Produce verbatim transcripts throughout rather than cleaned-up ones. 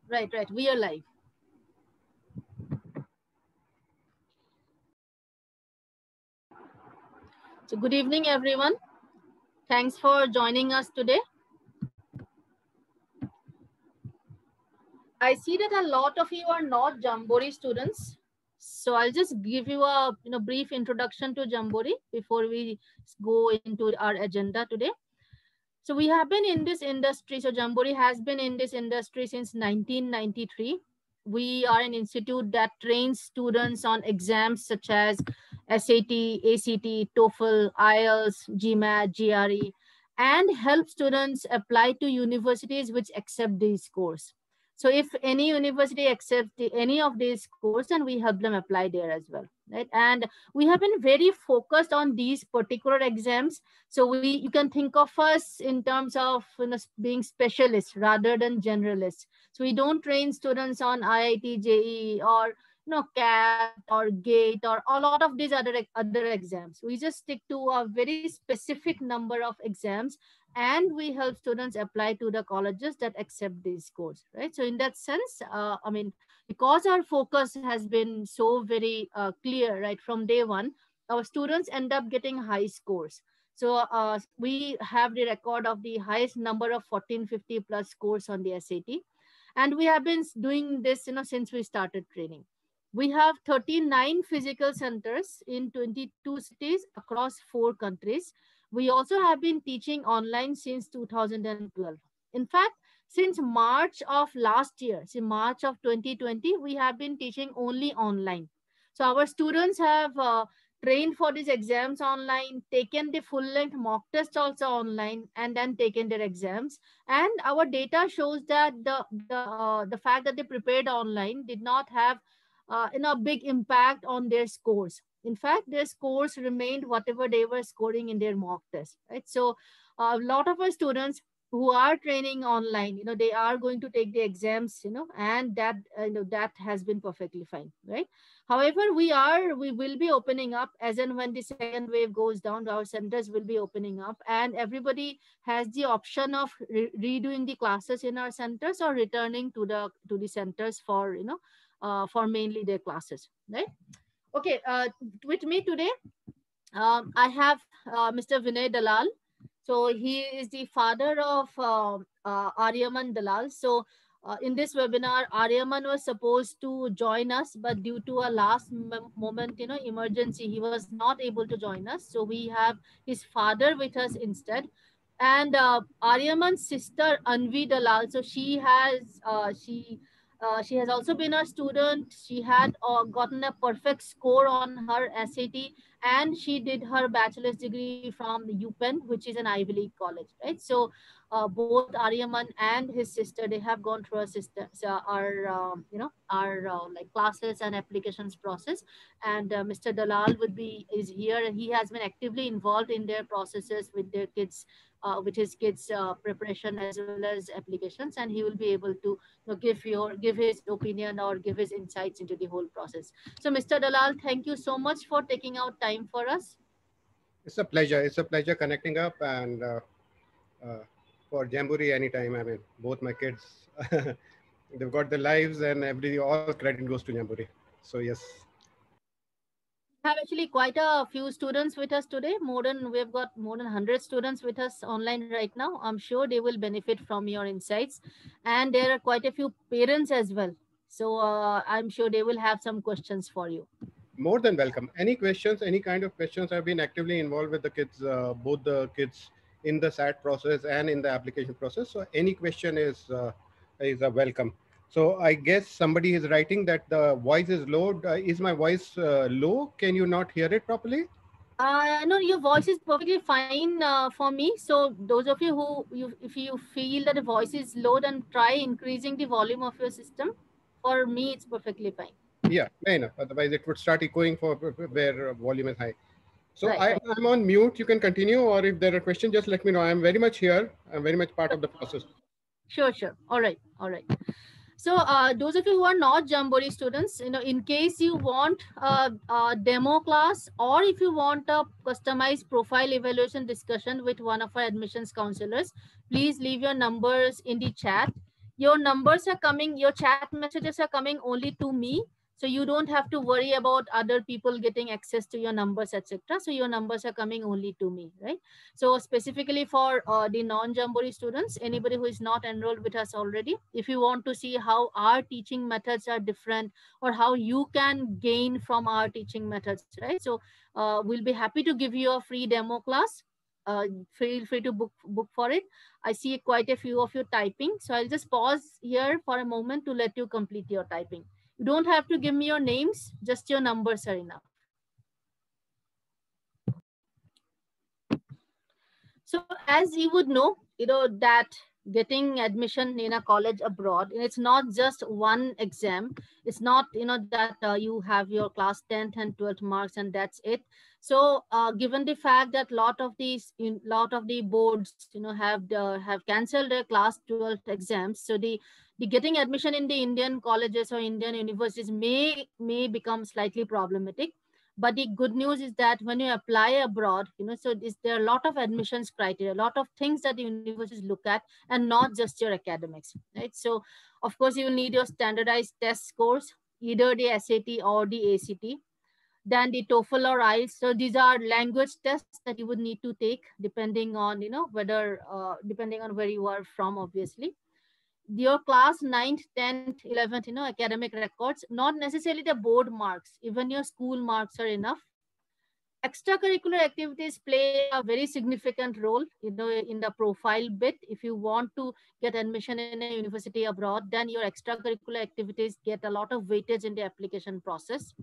Right, right. We are live. So good evening, everyone. Thanks for joining us today. I see that a lot of you are not Jamboree students. So I'll just give you a you know brief introduction to Jamboree before we go into our agenda today. So we have been in this industry. So Jamboree has been in this industry since nineteen ninety-three. We are an institute that trains students on exams such as S A T, A C T, TOEFL, I E L T S, GMAT, G R E, and help students apply to universities which accept these scores. So if any university accepts the, any of these scores, then we help them apply there as well, right? And we have been very focused on these particular exams. So we you can think of us in terms of you know, being specialists rather than generalists. So we don't train students on I I T, J E E, or you know CAT or GATE or a lot of these other other exams. We just stick to a very specific number of exams, and we help students apply to the colleges that accept these scores, right? So in that sense, uh, I mean, because our focus has been so very uh, clear right from day one, our students end up getting high scores. So uh, we have the record of the highest number of fourteen fifty plus scores on the S A T. And we have been doing this you know, since we started training. We have thirty-nine physical centers in twenty-two cities across four countries. We also have been teaching online since two thousand twelve. In fact, since March of last year, since March of twenty twenty, we have been teaching only online. So our students have uh, trained for these exams online, taken the full length mock test also online, and then taken their exams. And our data shows that the the uh, the fact that they prepared online did not have uh, you know big impact on their scores. In fact, their scores remained whatever they were scoring in their mock test, right? So uh, a lot of our students who are training online, you know, they are going to take the exams, you know, and that uh, you know that has been perfectly fine, right? However, we are we will be opening up as and when the second wave goes down. Our centers will be opening up, and everybody has the option of re- redoing the classes in our centers or returning to the to the centers for you know uh, for mainly their classes, right? Okay, uh, with me today, um, I have uh, Mister Vinay Dalal. So he is the father of uh, uh, Aryaman Dalal. So uh, in this webinar, Aryaman was supposed to join us, but due to a last m- moment, you know, emergency, he was not able to join us. So we have his father with us instead. And uh, Aryaman's sister Anvi Dalal. So she has uh, she uh, she has also been a student. She had uh, gotten a perfect score on her S A T, and she did her bachelor's degree from the UPenn, which is an Ivy League college, right? So uh, both Aryaman and his sister, they have gone through our sister, so our um, you know our uh, like classes and applications process. And uh, Mister Dalal would be is here, and he has been actively involved in their processes with their kids, uh, with his kids' uh, preparation as well as applications, and he will be able to you know, give your give his opinion or give his insights into the whole process. So, Mister Dalal, thank you so much for taking out time for us. It's a pleasure. It's a pleasure connecting up and uh, uh, for Jamboree anytime. I mean, both my kids, they've got their lives and every all credit goes to Jamboree. So yes. We have actually quite a few students with us today. More than we've got more than one hundred students with us online right now. I'm sure they will benefit from your insights, and there are quite a few parents as well. So uh, I'm sure they will have some questions for you. More than welcome. Any questions, any kind of questions? I've been actively involved with the kids, uh, both the kids in the S A T process and in the application process. So any question is uh, is a welcome. So I guess somebody is writing that the voice is low. Uh, is my voice uh, low? Can you not hear it properly? Uh, no, your voice is perfectly fine uh, for me. So those of you who, you, if you feel that the voice is low, then try increasing the volume of your system. For me, it's perfectly fine. Yeah, fair enough. Otherwise, it would start echoing for where volume is high. So Right, I, right. I'm on mute. You can continue, or if there are questions, just let me know. I'm very much here. I'm very much part of the process. Sure, sure. All right, all right. So, uh, those of you who are not Jamboree students, you know, in case you want a, a demo class, or if you want a customized profile evaluation discussion with one of our admissions counselors, please leave your numbers in the chat. your numbers are coming, your chat messages are coming only to me. So you don't have to worry about other people getting access to your numbers, et cetera. So your numbers are coming only to me, right? So specifically for uh, the non-Jamboree students, anybody who is not enrolled with us already, if you want to see how our teaching methods are different or how you can gain from our teaching methods, right? So uh, we'll be happy to give you a free demo class. Uh, feel free to book book for it. I see quite a few of you typing. So I'll just pause here for a moment to let you complete your typing. You don't have to give me your names, just your numbers are enough. So as you would know, you know that getting admission in a college abroad, it's not just one exam. It's not, you know, that uh, you have your class tenth and twelfth marks and that's it. So uh, given the fact that lot of these, in, lot of the boards, you know, have the, have cancelled their class twelfth exams. So the the getting admission in the Indian colleges or Indian universities may may become slightly problematic. But the good news is that when you apply abroad, you know, so this, there are a lot of admissions criteria, a lot of things that the universities look at, and not just your academics, right? So of course you will need your standardized test scores, either the S A T or the A C T, then the TOEFL or I E L T S. So these are language tests that you would need to take depending on, you know, whether, uh, depending on where you are from, obviously. Your class ninth, tenth, eleventh, you know, academic records, not necessarily the board marks, even your school marks are enough. Extracurricular activities play a very significant role, you know, in the profile bit. If you want to get admission in a university abroad, then your extracurricular activities get a lot of weightage in the application process.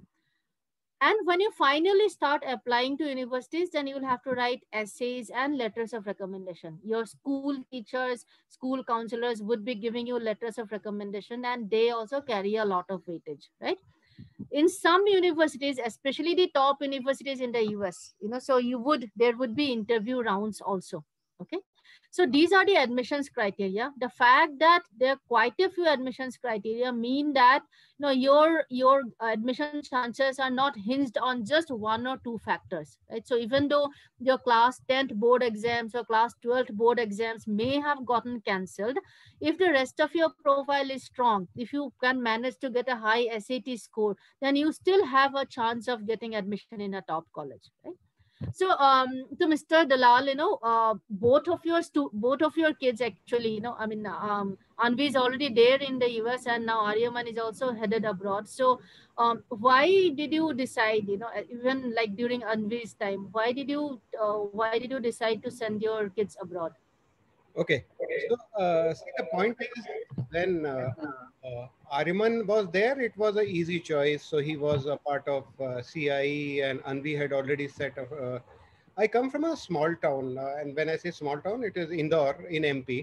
And when you finally start applying to universities, then you will have to write essays and letters of recommendation. Your school teachers, school counselors would be giving you letters of recommendation, and they also carry a lot of weightage, right? In some universities, especially the top universities in the U S, you know, so you would, there would be interview rounds also. Okay. So these are the admissions criteria. The fact that there are quite a few admissions criteria mean that, you know, your, your admission chances are not hinged on just one or two factors, right? So even though your class tenth board exams or class twelfth board exams may have gotten cancelled, if the rest of your profile is strong, if you can manage to get a high S A T score, then you still have a chance of getting admission in a top college, right? So, um, to Mister Dalal, you know, uh, both of your stu- both of your kids actually, you know, I mean, um, Anvi is already there in the U S and now Aryaman is also headed abroad. So, um, why did you decide, you know, even like during Anvi's time, why did you, uh, why did you decide to send your kids abroad? Okay. So, uh, see, the point is when uh, uh, Ariman was there, it was an easy choice. So he was a part of uh, C I E, and Anvi had already set up. Uh, I come from a small town, uh, and when I say small town, it is Indore in M P.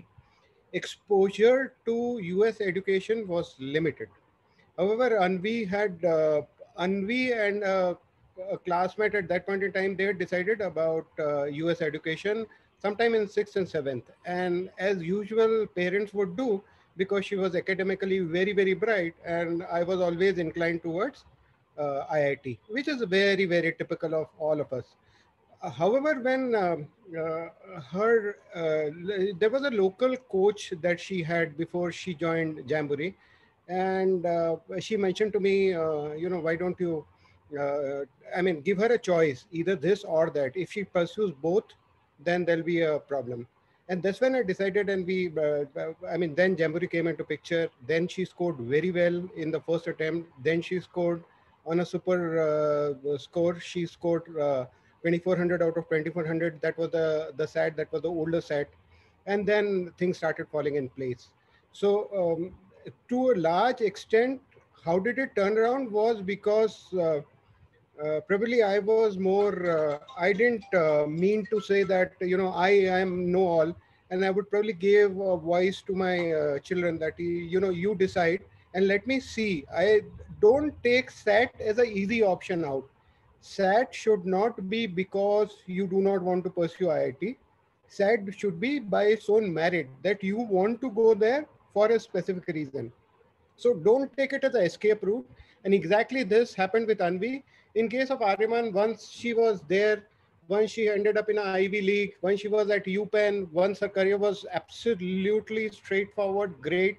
Exposure to U S education was limited. However, Anvi had uh, Anvi and uh, a classmate at that point in time, they had decided about uh, U S education sometime in sixth and seventh. And as usual, parents would do, because she was academically very, very bright, and I was always inclined towards uh, I I T, which is very, very typical of all of us. Uh, however, when um, uh, her, uh, there was a local coach that she had before she joined Jamboree, and uh, she mentioned to me, uh, you know, why don't you, uh, I mean, give her a choice, either this or that. If she pursues both, then there'll be a problem. And that's when I decided, and we, uh, uh, I mean, then Jamboree came into picture. Then she scored very well in the first attempt. Then she scored on a super uh, score. She scored uh, twenty-four hundred out of twenty-four hundred. That was the the set. That was the older set, and then things started falling in place. So um, to a large extent, how did it turn around was because uh, uh, probably I was more, uh, I didn't uh, mean to say that, you know, I am know all, and I would probably give a voice to my uh, children that, you know, you decide and let me see. I don't take SAT as an easy option out. SAT should not be because you do not want to pursue I I T. SAT should be by its own merit that you want to go there for a specific reason. So don't take it as an escape route. And exactly this happened with Anvi. In case of Ariman, once she was there, once she ended up in an Ivy League, once she was at UPenn, once her career was absolutely straightforward, great.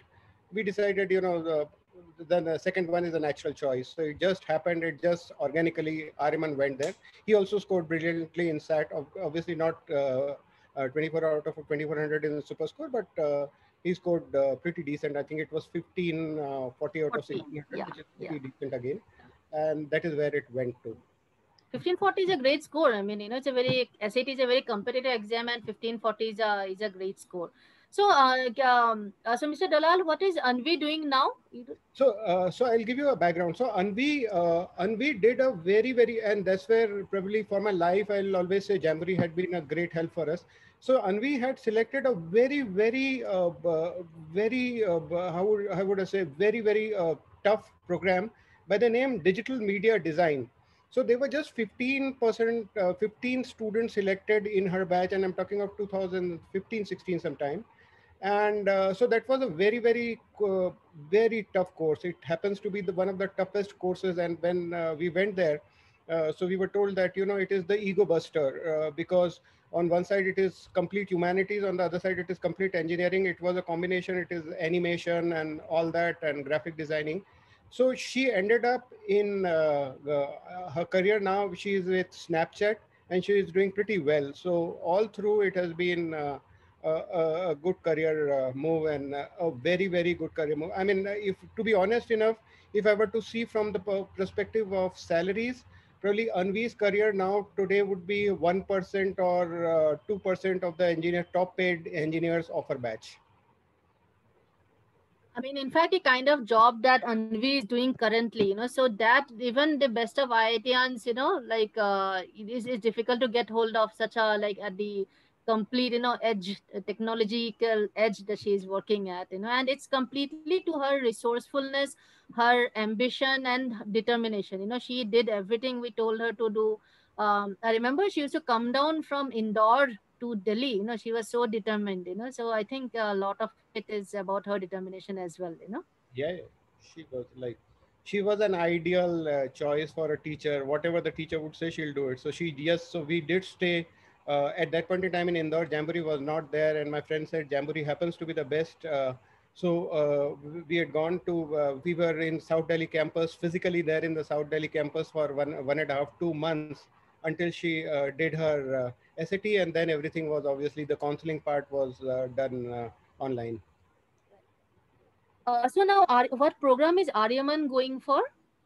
we decided, you know, the, then the second one is a natural choice. So it just happened. It just organically, Ariman went there. He also scored brilliantly in SAT. Obviously not uh, uh, twenty-four out of twenty-four hundred in the super score, but uh, he scored uh, pretty decent. I think it was fifteen forty out of forty. sixteen hundred, Yeah. which is Yeah. pretty decent again. And that is where it went to. fifteen forty is a great score. I mean, you know, it's a very, S A T is a very competitive exam, and fifteen forty is a, is a great score. So, uh, um, uh, so Mister Dalal, what is Anvi doing now? So, uh, so I'll give you a background. So, Anvi, uh, Anvi did a very, very, and that's where probably for my life, I'll always say Jamboree had been a great help for us. So, Anvi had selected a very, very, uh, very, uh, how would, how would I say, very, very uh, tough program by the name Digital Media Design. So there were just fifteen percent, uh, fifteen students selected in her batch, and I'm talking of two thousand fifteen, sixteen sometime. And uh, so that was a very, very, uh, very tough course. It happens to be the one of the toughest courses. And when uh, we went there, uh, so we were told that, you know, it is the ego buster, uh, because on one side it is complete humanities, on the other side it is complete engineering. It was a combination. It is animation and all that, and graphic designing. So she ended up in uh, uh, her career now. She is with Snapchat, and she is doing pretty well. So all through it has been uh, a, a good career uh, move, and uh, a very, very good career move. I mean, if to be honest enough, if I were to see from the perspective of salaries, probably Anvi's career now today would be one percent or uh, two percent of the engineer top paid engineers of her batch. I mean, in fact, the kind of job that Anvi is doing currently, you know, so that even the best of I I T ians, you know, like uh, it is it's difficult to get hold of such a, like at the complete, you know, edge, uh, technological edge that she is working at, you know, and it's completely to her resourcefulness, her ambition and determination. You know, she did everything we told her to do. Um, I remember she used to come down from Indore to Delhi. You know, she was so determined, you know. So I think a lot of it is about her determination as well, you know. Yeah, yeah. She was like, she was an ideal uh, choice for a teacher. Whatever the teacher would say, she'll do it. So she, yes, so we did stay uh, at that point in time in Indore. Jamboree was not there, and my friend said Jamboree happens to be the best. Uh, so uh, we had gone to, uh, we were in South Delhi campus, physically there in the South Delhi campus for one, one and a half, two months until she uh, did her uh, S A T, and then everything was obviously the counseling part was uh, done uh, online. Uh, so now, Ar- what program is Aryaman going for?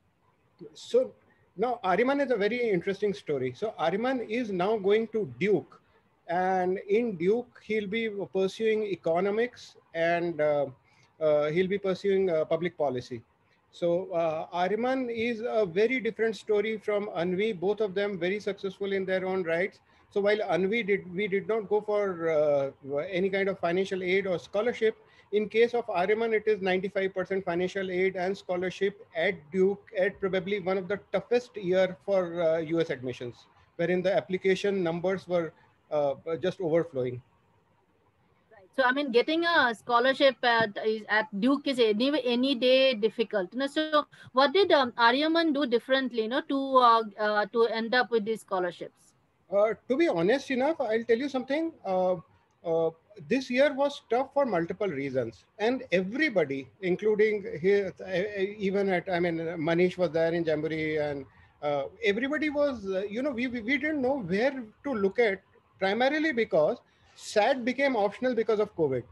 So now Ariman is a very interesting story. So Ariman is now going to Duke, and in Duke he'll be pursuing economics, and uh, uh, he'll be pursuing uh, public policy. So uh, Ariman is a very different story from Anvi. Both of them very successful in their own rights. So while Anvi did, we did not go for uh, any kind of financial aid or scholarship. In case of Ariman, it is ninety-five percent financial aid and scholarship at Duke at probably one of the toughest year for uh, U S admissions, wherein the application numbers were uh, just overflowing. Right. So I mean, getting a scholarship at is at Duke is any any day difficult. You know, so what did um, Aryaman do differently, you know, to uh, uh, to end up with these scholarships? Uh, to be honest enough, I'll tell you something. Uh, uh, this year was tough for multiple reasons, and everybody, including here, even at, I mean, Manish was there in Jamboree, and uh, everybody was, uh, you know, we, we we didn't know where to look at, primarily because SAT became optional because of COVID.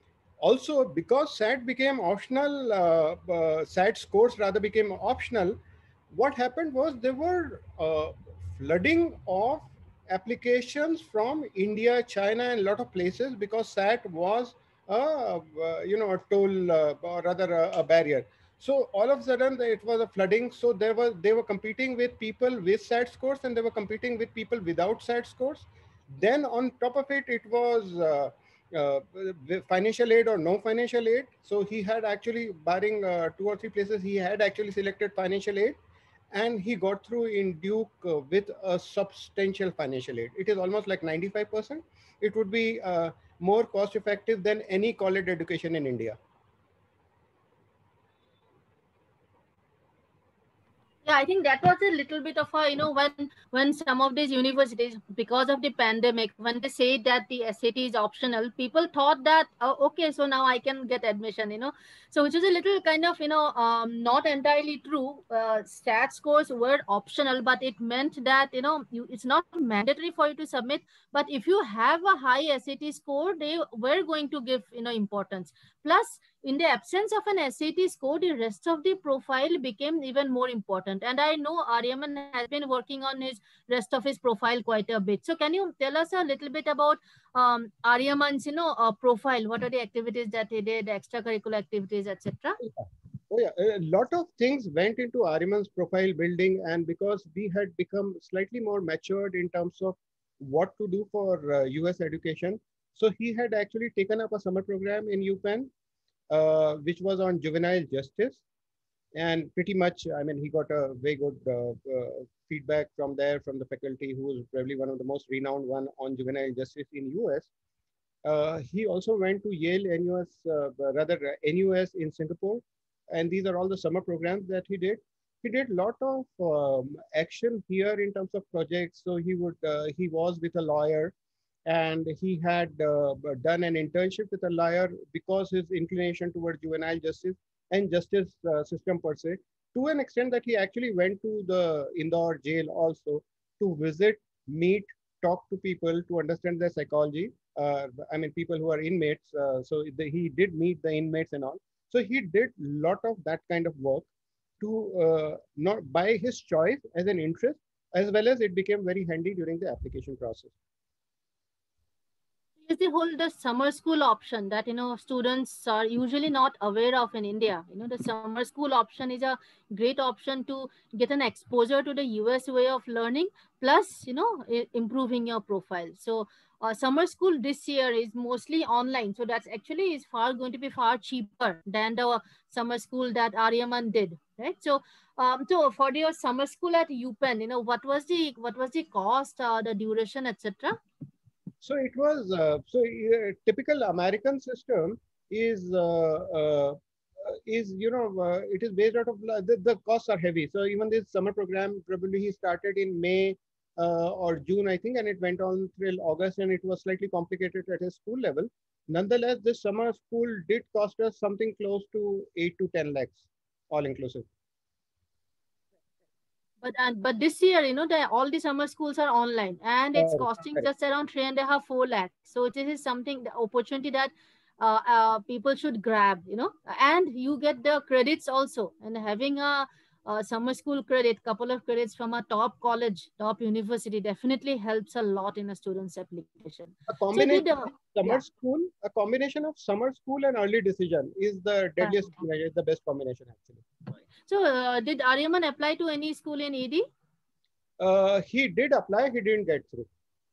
Also, because SAT became optional, uh, uh, SAT scores rather became optional, what happened was there were uh, flooding of applications from India, China, and a lot of places because SAT was, a, uh, you know, a toll uh, or rather a, a barrier. So all of a sudden it was a flooding. So there was they were competing with people with SAT scores, and they were competing with people without SAT scores. Then on top of it, it was uh, uh, financial aid or no financial aid. So he had actually, barring uh, two or three places, he had actually selected financial aid, and he got through in Duke uh, with a substantial financial aid. It is almost like ninety-five percent. It would be uh, more cost effective than any college education in India. Yeah, I think that was a little bit of a, you know, when when some of these universities, because of the pandemic, when they say that the S A T is optional, people thought that, oh, okay, so now I can get admission, you know. So which is a little kind of, you know, um, not entirely true. Uh, stat scores were optional, but it meant that, you know, you, it's not mandatory for you to submit. But if you have a high S A T score, they were going to give, you know, importance. Plus, in the absence of an S A T score, the rest of the profile became even more important. And I know Aryaman has been working on his rest of his profile quite a bit. So can you tell us a little bit about um, Aryaman's, you know, uh, profile? What are the activities that he did, extracurricular activities, et cetera? Oh yeah, a lot of things went into Ariman's profile building, and because we had become slightly more matured in terms of what to do for uh, U S education, so he had actually taken up a summer program in UPenn, uh, which was on juvenile justice, and pretty much, I mean, he got a very good uh, uh, feedback from there from the faculty, who was probably one of the most renowned one on juvenile justice in U S. Uh, he also went to Yale N U S, uh, rather uh, N U S in Singapore, and these are all the summer programs that he did. He did a lot of um, action here in terms of projects. So he would uh, he was with a lawyer, and he had uh, done an internship with a lawyer because his inclination towards juvenile justice and justice uh, system per se, to an extent that he actually went to the Indore jail also to visit, meet, talk to people to understand their psychology. Uh, I mean, people who are inmates. Uh, so the, he did meet the inmates and all. So he did a lot of that kind of work to uh, not by his choice as an interest, as well as it became very handy during the application process. Is the whole the summer school option that, you know, students are usually not aware of in India. You know, the summer school option is a great option to get an exposure to the U S way of learning, plus, you know, I- improving your profile. So uh, summer school this year is mostly online, so that's actually is far going to be far cheaper than the summer school that Aryaman did, right? So um so for your summer school at UPenn, you know, what was the what was the cost, uh, the duration, etc.? So it was uh, so uh, typical American system is uh, uh, is you know uh, it is based out of the, the costs are heavy. So even this summer program probably he started in May uh, or June, I think, and it went on till August, and it was slightly complicated at a school level. Nonetheless, this summer school did cost us something close to eight to ten lakhs, all inclusive. But and but this year, you know, the all the summer schools are online, and it's Correct, costing correct. just around three and a half, four lakhs. So this is something, the opportunity that uh, uh, people should grab, you know, and you get the credits also. And having a, a summer school credit, couple of credits from a top college, top university, definitely helps a lot in a student's application. A So did combination uh, of yeah, summer school, a combination of summer school and early decision is the correct. deadliest combination, is the best combination actually. So uh, did Aryaman apply to any school in E D? Uh, he did apply, he didn't get through.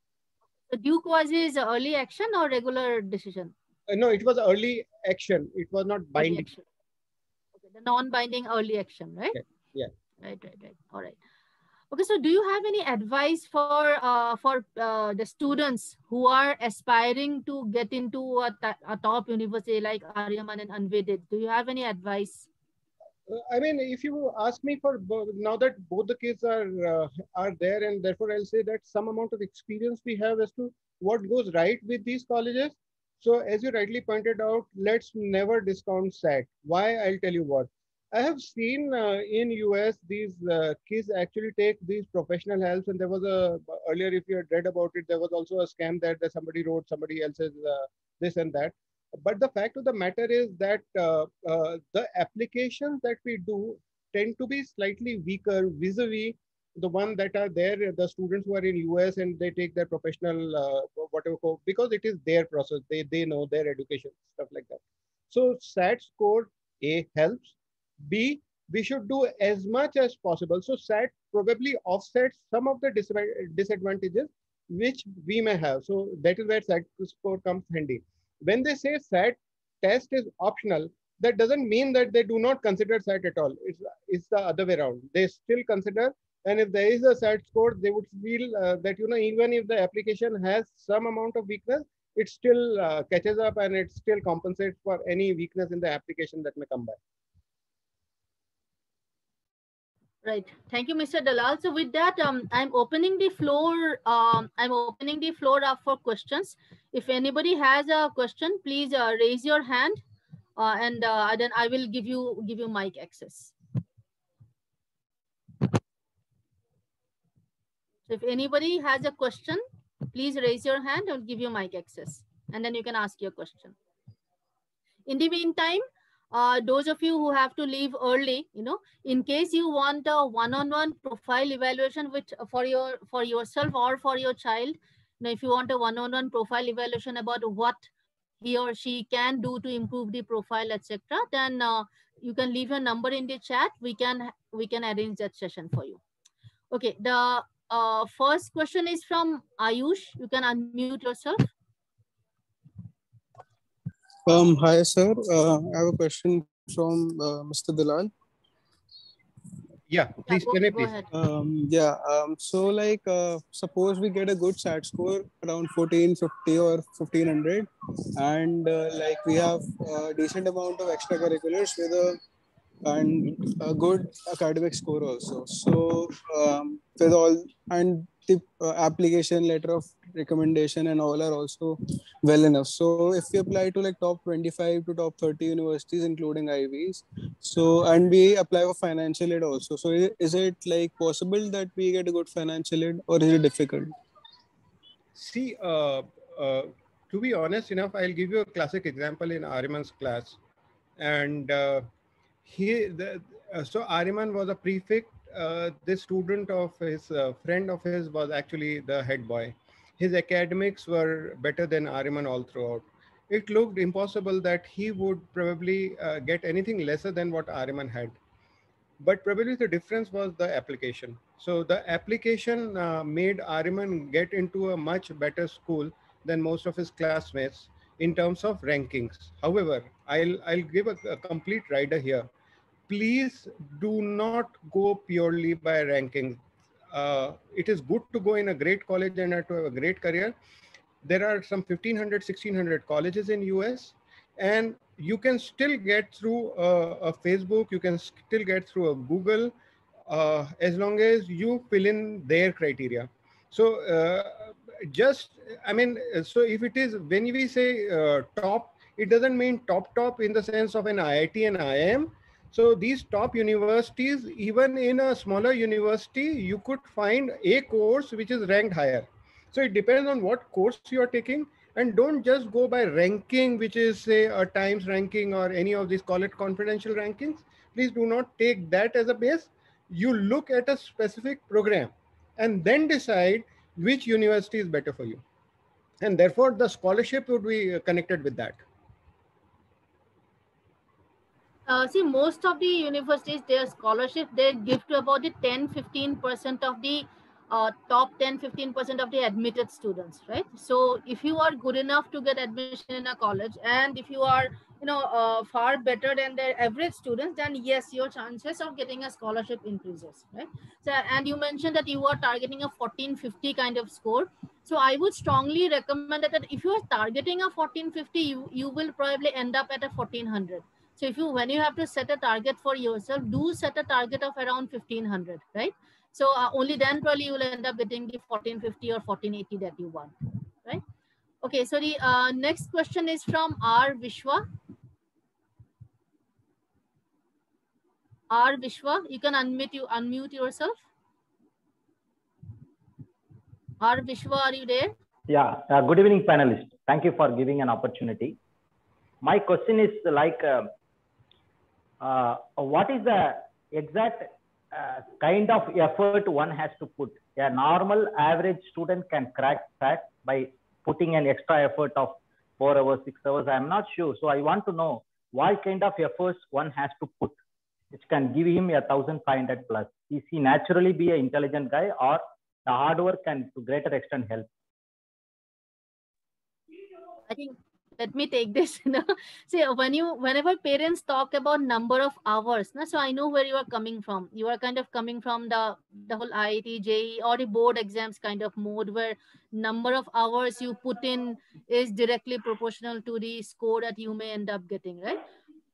The Duke was his early action or regular decision? Uh, no, it was early action. It was not Early binding. action. Okay, the non-binding early action, right? Yeah, yeah. Right, right, right. All right. Okay, so do you have any advice for uh, for uh, the students who are aspiring to get into a, a top university like Aryaman and Anvi did? Do you have any advice? Uh, I mean, if you ask me for bo- now that both the kids are uh, are there, and therefore I'll say that some amount of experience we have as to what goes right with these colleges. So, as you rightly pointed out, let's never discount S A T. Why? I'll tell you what. I have seen uh, in U S these uh, kids actually take these professional helps, and there was a earlier, if you had read about it, there was also a scam that, that somebody wrote somebody else's uh, this and that. But the fact of the matter is that uh, uh, the applications that we do tend to be slightly weaker vis-a-vis the one that are there, the students who are in U S and they take their professional uh, whatever, because it is their process. They, they know their education, stuff like that. So S A T score, A, helps. B, we should do as much as possible. So S A T probably offsets some of the disadvantages which we may have. So that is where S A T score comes handy. When they say S A T test is optional, that doesn't mean that they do not consider S A T at all. It's, it's the other way around. They still consider, and if there is a S A T score, they would feel uh, that, you know, even if the application has some amount of weakness, it still uh, catches up and it still compensates for any weakness in the application that may come by. Right. Thank you, Mister Dalal. So with that, um, I'm opening the floor. Um, I'm opening the floor up for questions. If anybody has a question, please uh, raise your hand, uh, and uh, then I will give you give you mic access. So if anybody has a question, please raise your hand. I'll give you mic access, and then you can ask your question. In the meantime, uh, those of you who have to leave early, you know, in case you want a one-on-one profile evaluation, which for your for yourself or for your child, you know, if you want a one-on-one profile evaluation about what he or she can do to improve the profile, et cetera, then uh, you can leave your number in the chat. We can we can arrange that session for you. Okay. The uh, first question is from Ayush. You can unmute yourself. Um, hi, sir. Uh, I have a question from uh, Mister Dalal. Yeah, please, yeah, can go, I go please? ahead. Um, yeah. Um, so, like, uh, suppose we get a good S A T score around fourteen fifty or fifteen hundred, and uh, like we have a decent amount of extracurriculars with a and a good academic score also. So, um, with all and the uh, application letter of recommendation and all are also well enough. So, if we apply to like top twenty-five to top thirty universities, including I Vs, so and we apply for financial aid also. So, i- is it like possible that we get a good financial aid, or is it difficult? See, uh, uh, to be honest enough, I'll give you a classic example in Ariman's class. And uh, he, the, uh, so Ariman was a prefect. Uh, this student of his uh, friend of his was actually the head boy. His academics were better than Ariman all throughout. It looked impossible that he would probably uh, get anything lesser than what Ariman had. But probably the difference was the application. So the application uh, made Ariman get into a much better school than most of his classmates in terms of rankings. However, I'll I'll give a, a complete rider here. Please do not go purely by rankings. Uh, it is good to go in a great college and to have a great career. There are some fifteen hundred, sixteen hundred colleges in U S, and you can still get through a, a Facebook, you can still get through a Google, uh, as long as you fill in their criteria. So uh, just, I mean, so if it is, when we say uh, top, it doesn't mean top top in the sense of an I I T and I I M. So these top universities, even in a smaller university, you could find a course which is ranked higher. So it depends on what course you are taking, and don't just go by ranking, which is say a Times ranking or any of these, call it confidential rankings. Please do not take that as a base. You look at a specific program and then decide which university is better for you. And therefore the scholarship would be connected with that. Uh, see, most of the universities, their scholarship, they give to about the ten fifteen percent of the uh, top ten fifteen percent of the admitted students, right? So if you are good enough to get admission in a college, and if you are, you know, uh, far better than the average students, then yes, your chances of getting a scholarship increases, right? So, and you mentioned that you are targeting a fourteen fifty kind of score. So I would strongly recommend that, that if you are targeting a fourteen fifty, you, you will probably end up at a fourteen hundred. So if you, when you have to set a target for yourself, do set a target of around fifteen hundred, right? So uh, only then probably you will end up getting the fourteen fifty or fourteen eighty that you want, right? Okay, so the uh, next question is from R Vishwa. R Vishwa, you can unmute you unmute yourself. R Vishwa, are you there? Yeah, uh, good evening, panelists. Thank you for giving an opportunity. My question is like, uh, uh, what is the exact uh, kind of effort one has to put? A normal average student can crack that by putting an extra effort of four hours, six hours. I'm not sure. So I want to know what kind of efforts one has to put, which can give him a thousand five hundred plus. Is he naturally be an intelligent guy, or the hard work can to greater extent help? I think, let me take this. You know, see, when you, whenever parents talk about number of hours, so I know where you are coming from. You are kind of coming from the the whole I I T, J E E, or the board exams kind of mode, where number of hours you put in is directly proportional to the score that you may end up getting, right?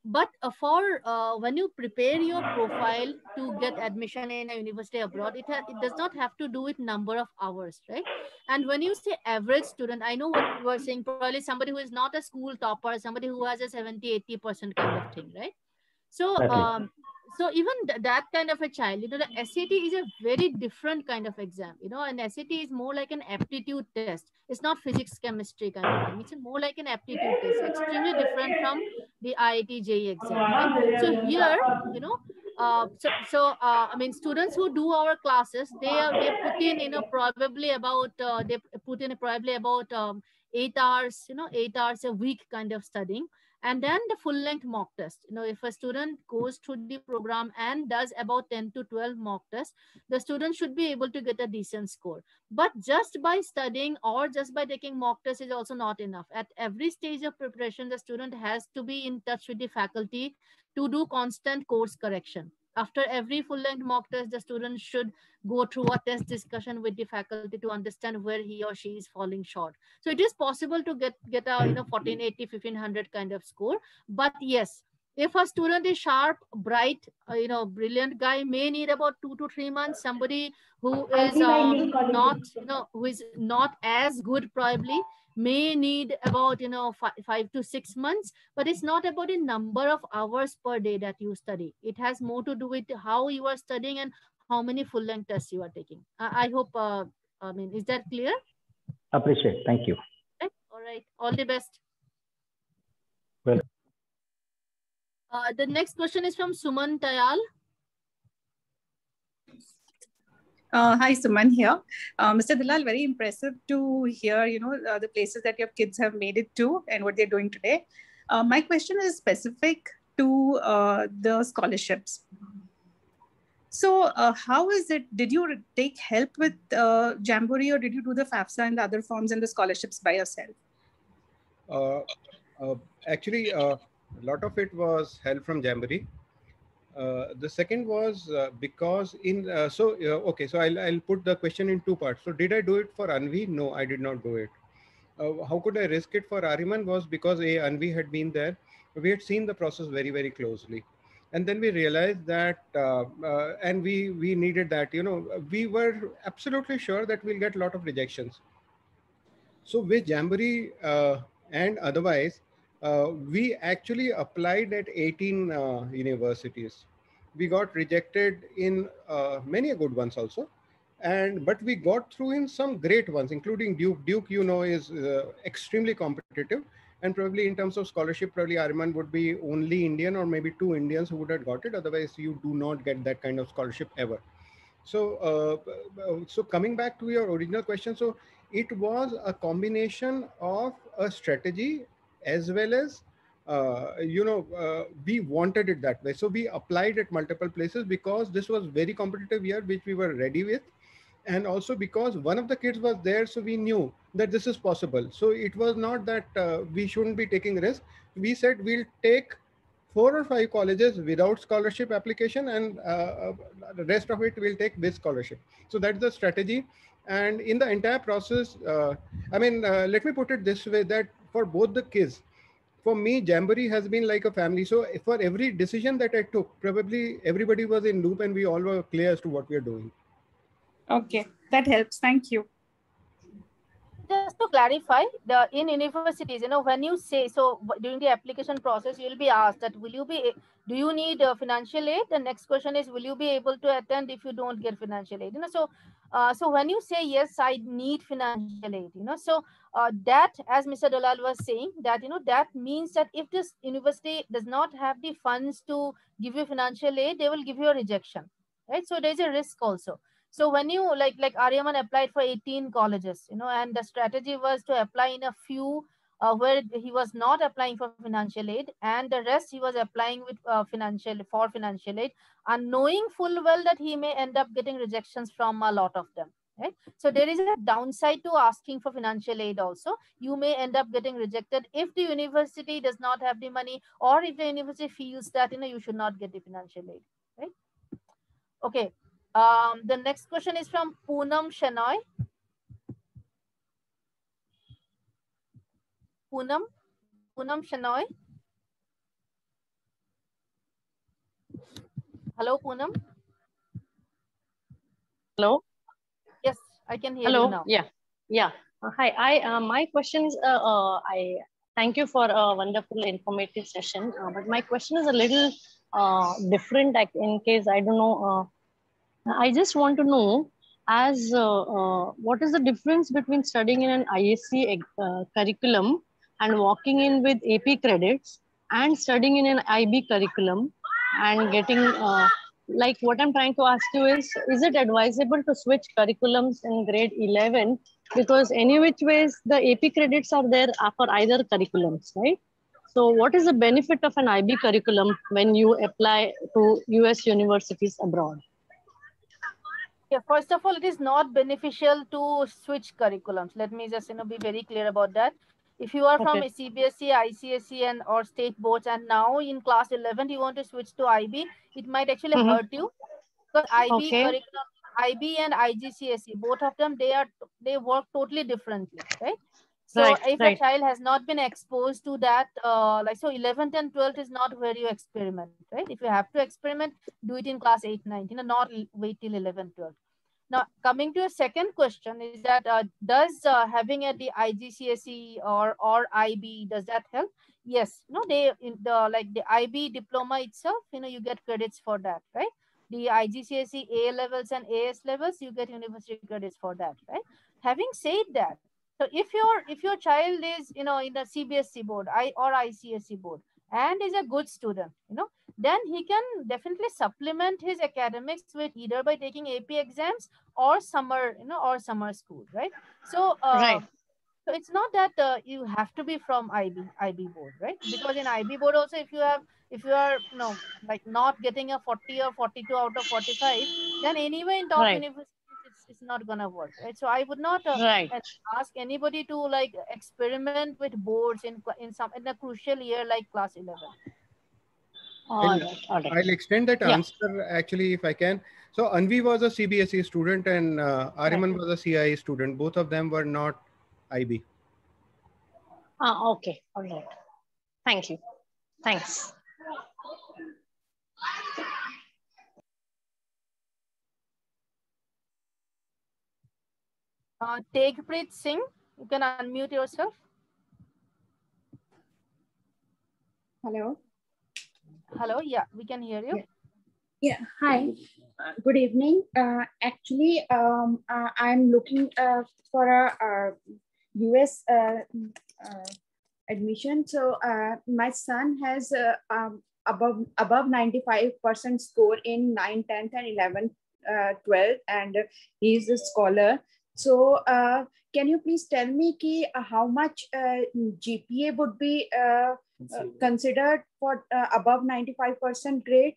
but uh, for uh, when you prepare your profile to get admission in a university abroad, it, ha- it does not have to do with number of hours, right? And when you say average student, I know what you are saying, probably somebody who is not a school topper, somebody who has a seventy eighty percent kind of thing, right? So, Exactly. um, so even th- that kind of a child, you know, the S A T is a very different kind of exam. You know, an S A T is more like an aptitude test. It's not physics, chemistry kind of thing. It's more like an aptitude test, extremely different from the I I T J E E exam, right? So here, you know, uh, so so uh, I mean, students who do our classes, they are they put in, you know, probably about uh, they put in probably about um, eight hours, you know, eight hours a week kind of studying, and then the full length mock test. You know, if a student goes through the program and does about ten to twelve mock tests, the student should be able to get a decent score. But just by studying or just by taking mock tests is also not enough. At every stage of preparation, the student has to be in touch with the faculty to do constant course correction. After every full length mock test, the student should go through a test discussion with the faculty to understand where he or she is falling short. So it is possible to get get a, you know, fourteen eighty, fifteen hundred kind of score. But yes, if a student is sharp, bright, uh, you know, brilliant guy, may need about two to three months. Somebody who is um, not, you know, who is not as good probably may need about, you know, five, five to six months. But it's not about the number of hours per day that you study. It has more to do with how you are studying and how many full length tests you are taking. I, I hope. Uh, I mean, is that clear? Appreciate. Thank you. Right. All right. All the best. Well. Uh, the next question is from Suman Tayal. Uh, hi, Suman here. Uh, Mister Dalal, very impressive to hear, you know, uh, the places that your kids have made it to and what they're doing today. Uh, my question is specific to uh, the scholarships. So uh, how is it, did you take help with uh, Jamboree, or did you do the FAFSA and the other forms and the scholarships by yourself? Uh, uh, actually, uh, a lot of it was help from Jamboree. Uh, the second was uh, because in, uh, so, uh, okay, so I'll, I'll put the question in two parts. So did I do it for Anvi? No, I did not do it. Uh, how could I risk it for Ariman was because A, Anvi had been there. We had seen the process very, very closely. And then we realized that, uh, uh, and we, we needed that, you know, we were absolutely sure that we'll get a lot of rejections. So with Jamboree uh, and otherwise, uh, we actually applied at eighteen uh, universities. We got rejected in uh, many good ones also. And but we got through in some great ones, including Duke. Duke, you know, is uh, extremely competitive. And probably in terms of scholarship, probably Ariman would be only Indian or maybe two Indians who would have got it. Otherwise, you do not get that kind of scholarship ever. So, uh, so coming back to your original question, so it was a combination of a strategy as well as, uh, you know, uh, we wanted it that way. So we applied at multiple places because this was very competitive year, which we were ready with. And also because one of the kids was there, so we knew that this is possible. So it was not that uh, we shouldn't be taking risk. We said we'll take four or five colleges without scholarship application, and uh, the rest of it will take with scholarship. So that's the strategy. And in the entire process, uh, I mean, uh, let me put it this way, that for both the kids, for me, Jamboree has been like a family. So for every decision that I took, probably everybody was in loop and we all were clear as to what we are doing. Okay, that helps. Thank you. Just to clarify, the in universities, you know, when you say, so during the application process, you will be asked that, will you be, do you need uh, financial aid? The next question is, will you be able to attend if you don't get financial aid? You know, so, uh, so when you say, yes, I need financial aid, you know, so uh, that, as Mister Dalal was saying, that, you know, that means that if this university does not have the funds to give you financial aid, they will give you a rejection, right? So there's a risk also. So when you like like Aryaman applied for eighteen colleges, you know, and the strategy was to apply in a few uh, where he was not applying for financial aid, and the rest he was applying with uh, financial for financial aid, and knowing full well that he may end up getting rejections from a lot of them. Right. So there is a downside to asking for financial aid also. You may end up getting rejected if the university does not have the money, or if the university feels that, you know, you should not get the financial aid. Right. Okay. Um, the next question is from Poonam Shenoy. Poonam, Poonam Shenoy. Hello, Poonam. Hello. Yes, I can hear Hello. you now. Yeah. Yeah. Uh, hi. I uh, my question is. Uh, uh, I thank you for a wonderful, informative session. Uh, but my question is a little uh, different. Like, in case I don't know. Uh, I just want to know, as uh, uh, what is the difference between studying in an I S C uh, curriculum and walking in with A P credits, and studying in an I B curriculum and getting uh, like what I'm trying to ask you is, is it advisable to switch curriculums in grade eleven? Because any which ways the A P credits are there for either curriculums, right? So what is the benefit of an I B curriculum when you apply to U S universities abroad? Yeah, first of all, it is not beneficial to switch curriculums. Let me just you know be very clear about that. If you are from Okay. a C B S E, I C S E, and or state boards, and now in class eleven you want to switch to I B, it might actually Mm-hmm. hurt you, because I B Okay. curriculum, I B and I G C S E, both of them, they are they work totally differently, right? So Right, if right. a child has not been exposed to that, uh, like so eleventh and twelfth is not where you experiment, right? If you have to experiment, do it in class eight, nine, you know, not wait till eleven, twelve. Now, coming to a second question is that uh, does uh, having a the I G C S E or or I B, does that help? Yes, no, they in the like the I B diploma itself, you know, you get credits for that, right? The I G C S E A levels and A S levels, you get university credits for that, right? Having said that, so if your if your child is you know in the C B S E board, I or I C S E board, and is a good student, you know, then he can definitely supplement his academics with either by taking A P exams or summer, you know, or summer school, right? So, uh, Right. so it's not that uh, you have to be from I B I B board, right? Because in I B board also, if you have if you are you know like not getting a forty or forty-two out of forty-five, then anyway in top Right. universities it's, it's not gonna work, right? So I would not uh, Right. ask anybody to like experiment with boards in in some in a crucial year like class eleven. All I'll, right. All right. I'll extend that Yeah. answer actually if I can. So Anvi was a C B S E student and uh, Ariman Right. was a C I E student. Both of them were not I B. Ah, okay. All right. Thank you. Thanks. Uh, Tegpreet Singh, you can unmute yourself. Hello. Hello, yeah, we can hear you. Yeah, yeah. Hi, uh, good evening. Uh, actually, um, uh, I'm looking uh, for a, a U S uh, uh, admission. So uh, my son has uh, um, above above ninety-five percent score in ninth, tenth, and eleventh, uh, twelfth, and he's a scholar. So uh, can you please tell me ki, uh, how much uh, G P A would be uh, uh, considered for uh, above ninety-five percent grade?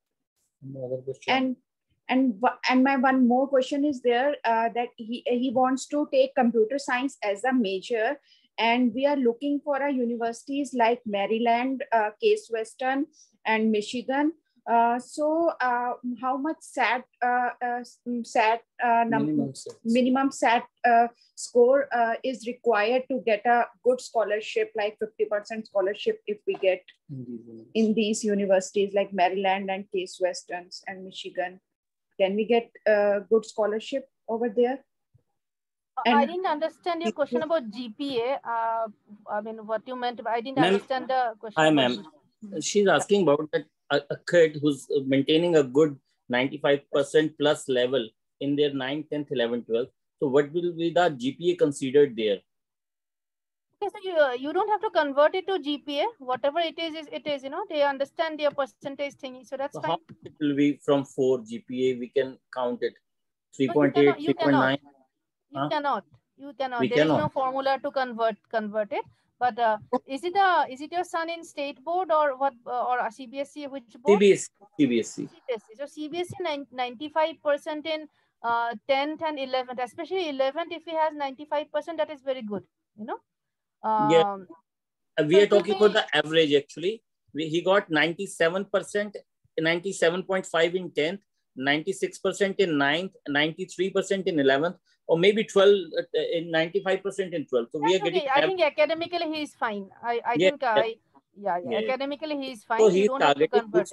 And and and my one more question is there uh, that he he wants to take computer science as a major, and we are looking for a universities like Maryland, uh, Case Western, and Michigan. Uh, so uh, how much S A T uh, uh, S A T uh, minimum, minimum S A T uh, score uh, is required to get a good scholarship, like fifty percent scholarship if we get in these universities like Maryland and Case Westerns and Michigan? Can we get a good scholarship over there? And I didn't understand your question about G P A. Uh, I mean, what you meant, I didn't understand the question. Hi, ma'am. She's asking about that a, a kid who's maintaining a good ninety-five percent plus level in their ninth, tenth, eleventh, twelfth. So what will be the G P A considered there? Okay, so you, uh, you don't have to convert it to G P A. Whatever it is, is it is, you know, they understand their percentage thingy. So that's so fine. How it will be from four G P A? We can count it. three point No, eight, you cannot. You three point nine. You Huh? cannot. You cannot. We there cannot. is no formula to convert convert it. But uh, is it a is it your son in state board or what uh, or a C B S E? Which board? C B S E. C B S E. C B S E. So C B S E ninety-five percent in uh, tenth and eleventh, especially eleventh. If he has ninety-five percent, that is very good. You know. Um, yeah. We so are talking be... about the average actually. We, he got ninety-seven percent, ninety-seven point five in tenth, ninety-six percent in ninth, ninety-three percent in eleventh, or maybe twelve in ninety-five percent in twelfth. So That's we are getting. okay. I think academically he is fine. I, I yeah, think I yeah, yeah, yeah. academically he is fine. So you he's don't have to targeting convert good it. score.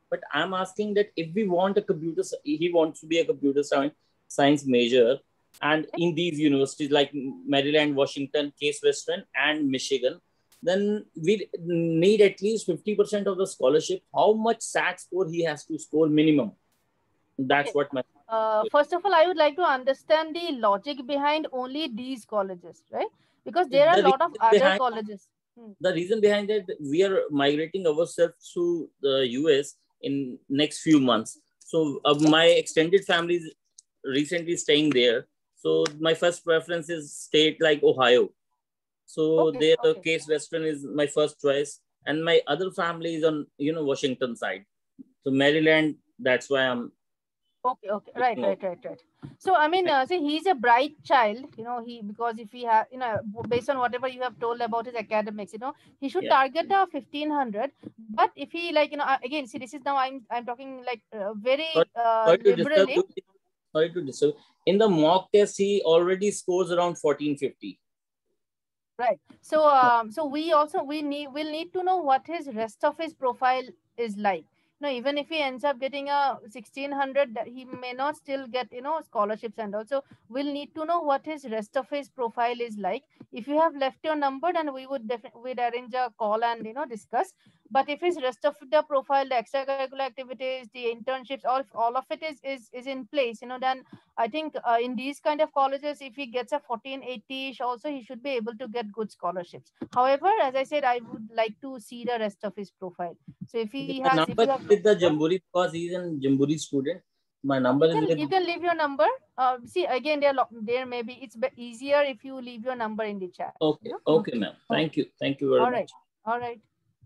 But I'm asking that if we want a computer, he wants to be a computer science major, and in these universities like Maryland, Washington, Case Western, and Michigan, then we need at least fifty percent of the scholarship. How much S A T score he has to score minimum? That's okay. what my... Uh, first of all, I would like to understand the logic behind only these colleges, right? Because there are a lot of other behind, colleges. Hmm. The reason behind that, we are migrating ourselves to the U S in next few months. So uh, my extended family is recently staying there. So my first preference is state like Ohio. So okay, there, okay. Case Western is my first choice. And my other family is on, you know, Washington side. So Maryland, that's why I'm... Okay, okay, right, right, right, right. So, I mean, uh, see, he's a bright child, you know, he, because if he have, you know, based on whatever you have told about his academics, you know, he should yeah. target the fifteen hundred. But if he, like, you know, again, see, this is now, I'm, I'm talking like uh, very uh, sorry, sorry liberally. To disturb, sorry to disturb. In the mock test, he already scores around fourteen fifty. Right. So, um, so we also, we need, will need to know what his rest of his profile is like. No, even if he ends up getting a sixteen hundred, he may not still get, you know, scholarships, and also we'll need to know what his rest of his profile is like. If you have left your number, then we would definitely we'd arrange a call and, you know, discuss. But if his rest of the profile, the extracurricular activities, the internships, all, all of it is, is, is in place, you know, then I think uh, in these kind of colleges, if he gets a fourteen eighty-ish also, he should be able to get good scholarships. However, as I said, I would like to see the rest of his profile. So if he my has... number if you have, with the Jamboree, because he's a Jamboree student, my number you can, is... With... You can leave your number. Uh, see, again, there, there may be, it's easier if you leave your number in the chat. Okay, you know? okay, ma'am. Thank you. Thank you very all much. Right. All right.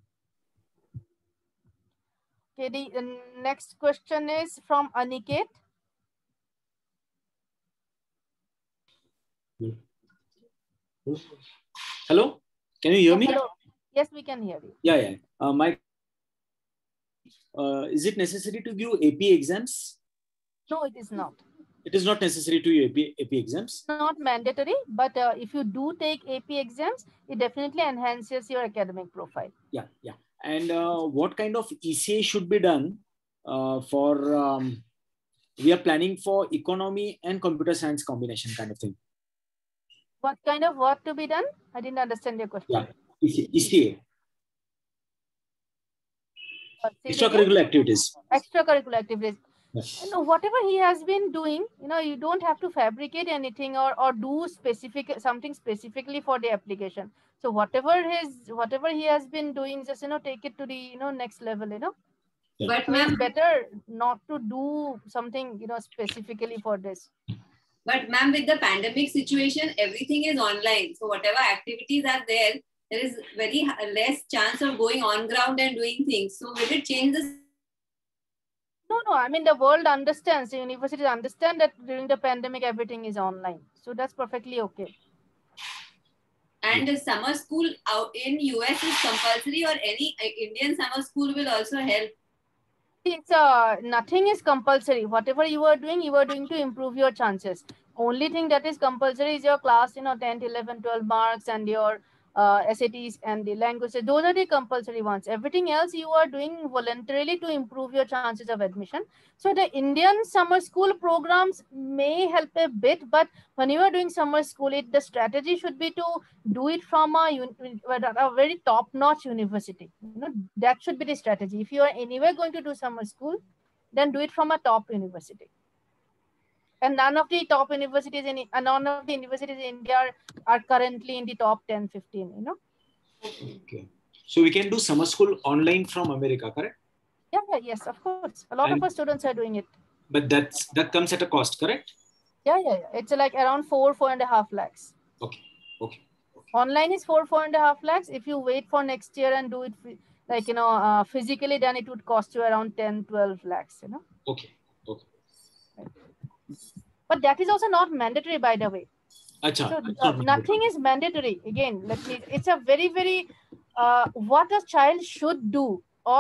Okay, the uh, next question is from Aniket. Hello, can you hear me? Hello. Yes, we can hear you. Yeah, yeah. Uh, my, uh, is it necessary to give A P exams? No, it is not. It is not necessary to give A P, A P exams? Not mandatory, but uh, if you do take A P exams, it definitely enhances your academic profile. Yeah, yeah. And uh, what kind of E C A should be done uh, for, um, we are planning for economy and computer science combination kind of thing. What kind of work to be done? I didn't understand your question. Yeah, E C A. Extracurricular activities. Extracurricular activities. Yes. You know, whatever he has been doing, you know, you don't have to fabricate anything or, or do specific something specifically for the application. So whatever his whatever he has been doing, just, you know, take it to the, you know, next level, you know. Yeah. But so it's better not to do something, you know, specifically for this. But ma'am, with the pandemic situation, everything is online. So whatever activities are there, there is very less chance of going on ground and doing things. So will it change the... No, no. I mean, the world understands, the universities understand that during the pandemic, everything is online. So that's perfectly okay. And the summer school out in U S is compulsory, or any Indian summer school will also help? It's uh, nothing is compulsory. Whatever you are doing, you are doing to improve your chances. Only thing that is compulsory is your class, you know, tenth, eleventh, twelfth marks and your uh, S A Ts and the languages. Those are the compulsory ones. Everything else you are doing voluntarily to improve your chances of admission. So the Indian summer school programs may help a bit, but when you are doing summer school, it the strategy should be to do it from a, a very top-notch university. You know, that should be the strategy. If you are anywhere going to do summer school, then do it from a top university. And none of the top universities in uh, none of the universities in India are, are currently in the top ten, fifteen, you know. Okay. So we can do summer school online from America, correct? Yeah, yeah, yes, of course. A lot and, of our students are doing it. But that's that comes at a cost, correct? Yeah, yeah, yeah. It's like around four, four and a half lakhs. Okay, okay. okay. Online is four, four and a half lakhs. If you wait for next year and do it like, you know, uh, physically, then it would cost you around ten, twelve lakhs, you know. Okay, okay. Right. But that is also not mandatory, by the way. Achha, so uh, nothing is mandatory. Again, let me, it's a very, very, uh, what a child should do or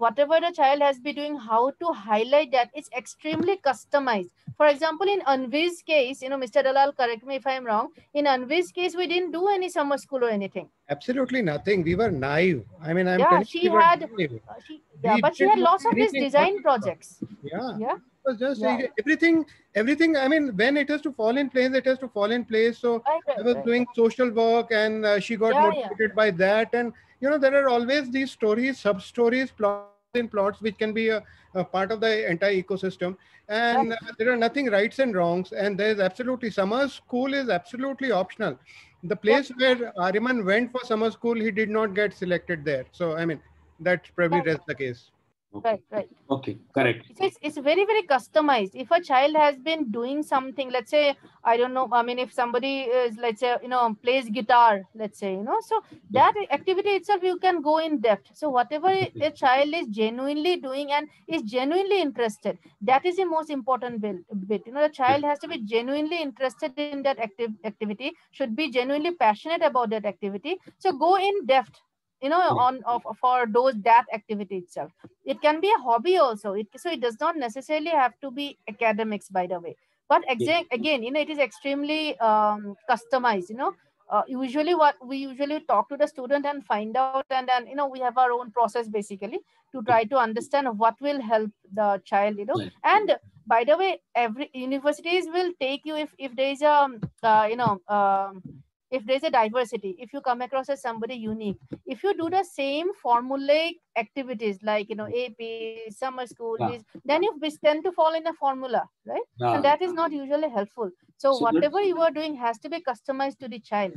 whatever the child has been doing, how to highlight that is extremely customized. For example, in Anvi's case, you know, Mister Dalal, correct me if I'm wrong, in Anvi's case, we didn't do any summer school or anything. Absolutely nothing. We were naive. I mean, I'm yeah, telling she you, we had, were naive. uh, she, yeah, We but she didn't had know lots of these anything design about it. projects. Yeah. Yeah. It was just Yeah. everything, everything. I mean, when it has to fall in place, it has to fall in place. So Right, right, I was right. doing social work, and uh, she got Yeah, motivated yeah. by that. And you know, there are always these stories, sub stories, plots in plots, which can be a, a part of the entire ecosystem. And Right. uh, there are nothing rights and wrongs. And there is absolutely, summer school is absolutely optional. The place Yep. where Ariman went for summer school, he did not get selected there. So I mean, that probably Right. rests the case. Right, right. Okay, So correct. it's, it's, it's very, very customized. If a child has been doing something, let's say, I don't know, I mean, if somebody is, let's say, you know, plays guitar, let's say, you know, so that activity itself, you can go in depth. So whatever a a child is genuinely doing and is genuinely interested, that is the most important bit. bit. You know, the child has to be genuinely interested in that active activity, should be genuinely passionate about that activity. So go in depth, you know, on of for those that activity itself. It can be a hobby also. It, so it does not necessarily have to be academics, by the way. But again, again, you know, it is extremely um, customized. You know, uh, usually what we usually talk to the student and find out, and then you know we have our own process basically to try to understand what will help the child. You know, and by the way, every universities will take you if if there is a uh, you know. Um, if there's a diversity, if you come across as somebody unique, if you do the same formulaic activities like, you know, A P, summer school, Yeah. this, then you tend to fall in a formula, right? Yeah. And that is not usually helpful. So, So that- whatever you are doing has to be customized to the child.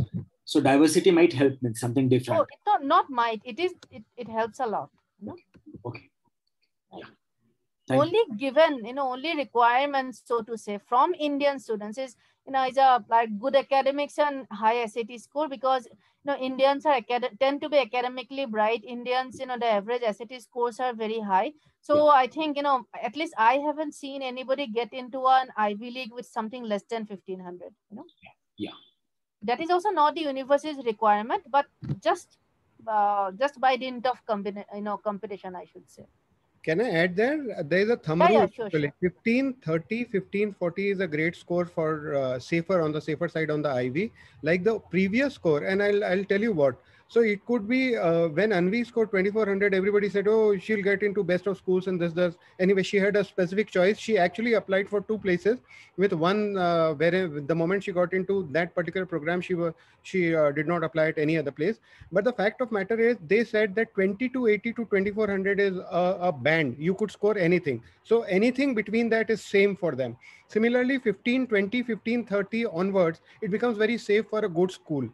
So diversity might help with something different. Oh, it not, not might, it is, it, it helps a lot. You know? Okay. Yeah. Thank Only you. given, you know, only requirements, so to say, from Indian students is, you know, is a like good academics and high S A T score, because, you know, Indians are tend to be academically bright. Indians, you know, the average S A T scores are very high. So I think, you know, at least I haven't seen anybody get into an Ivy League with something less than fifteen hundred, you know. Yeah. That is also not the university's requirement, but just uh, just by dint of combina- you know, competition, I should say. Can I add there? There is a thumb Yeah, rule. yeah, sure, sure. fifteen thirty, fifteen forty is a great score for uh, safer, on the safer side on the Ivy, like the previous score. And I'll, I'll tell you what. So it could be uh, when Anvi scored twenty-four hundred, everybody said, oh, she'll get into best of schools and this does. Anyway, she had a specific choice. She actually applied for two places, with one uh, where the moment she got into that particular program, she were, she uh, did not apply at any other place. But the fact of matter is, they said that twenty to eighty to twenty-four hundred is a, a band. You could score anything. So anything between that is same for them. Similarly, fifteen twenty, fifteen thirty onwards, it becomes very safe for a good school.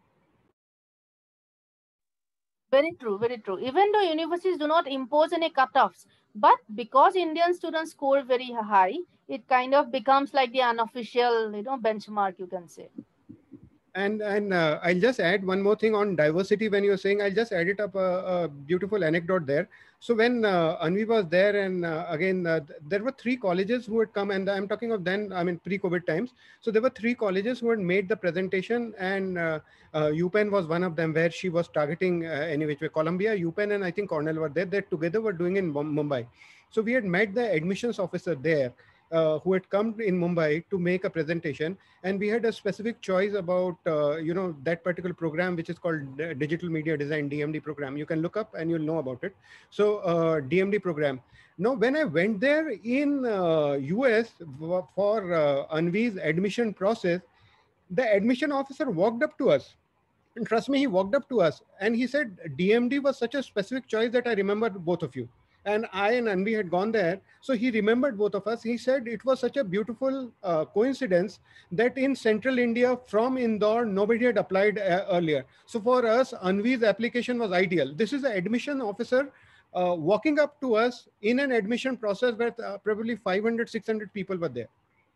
Very true, very true. Even though universities do not impose any cutoffs, but because Indian students score very high, it kind of becomes like the unofficial, you know, benchmark, you can say. And and uh, I'll just add one more thing on diversity. When you're saying, I'll just add it up a, a beautiful anecdote there. So when uh, Anvi was there, and uh, again, uh, there were three colleges who had come, and I'm talking of then, I mean, pre-COVID times. So there were three colleges who had made the presentation, and uh, uh, UPenn was one of them, where she was targeting uh, any which way. Columbia, UPenn, and I think Cornell were there. They together were doing in Mumbai. So we had met the admissions officer there, Uh, who had come in Mumbai to make a presentation, and we had a specific choice about uh, you know, that particular program, which is called Digital Media Design, D M D program. You can look up and you'll know about it. So uh, D M D program. Now, when I went there in uh, U S for uh, Anvi's admission process, the admission officer walked up to us. And trust me, he walked up to us and he said, D M D was such a specific choice that I remember both of you. And I and Anvi had gone there. So he remembered both of us. He said it was such a beautiful uh, coincidence that in central India from Indore, nobody had applied uh, earlier. So for us, Anvi's application was ideal. This is an admission officer uh, walking up to us in an admission process where uh, probably five hundred, six hundred people were there.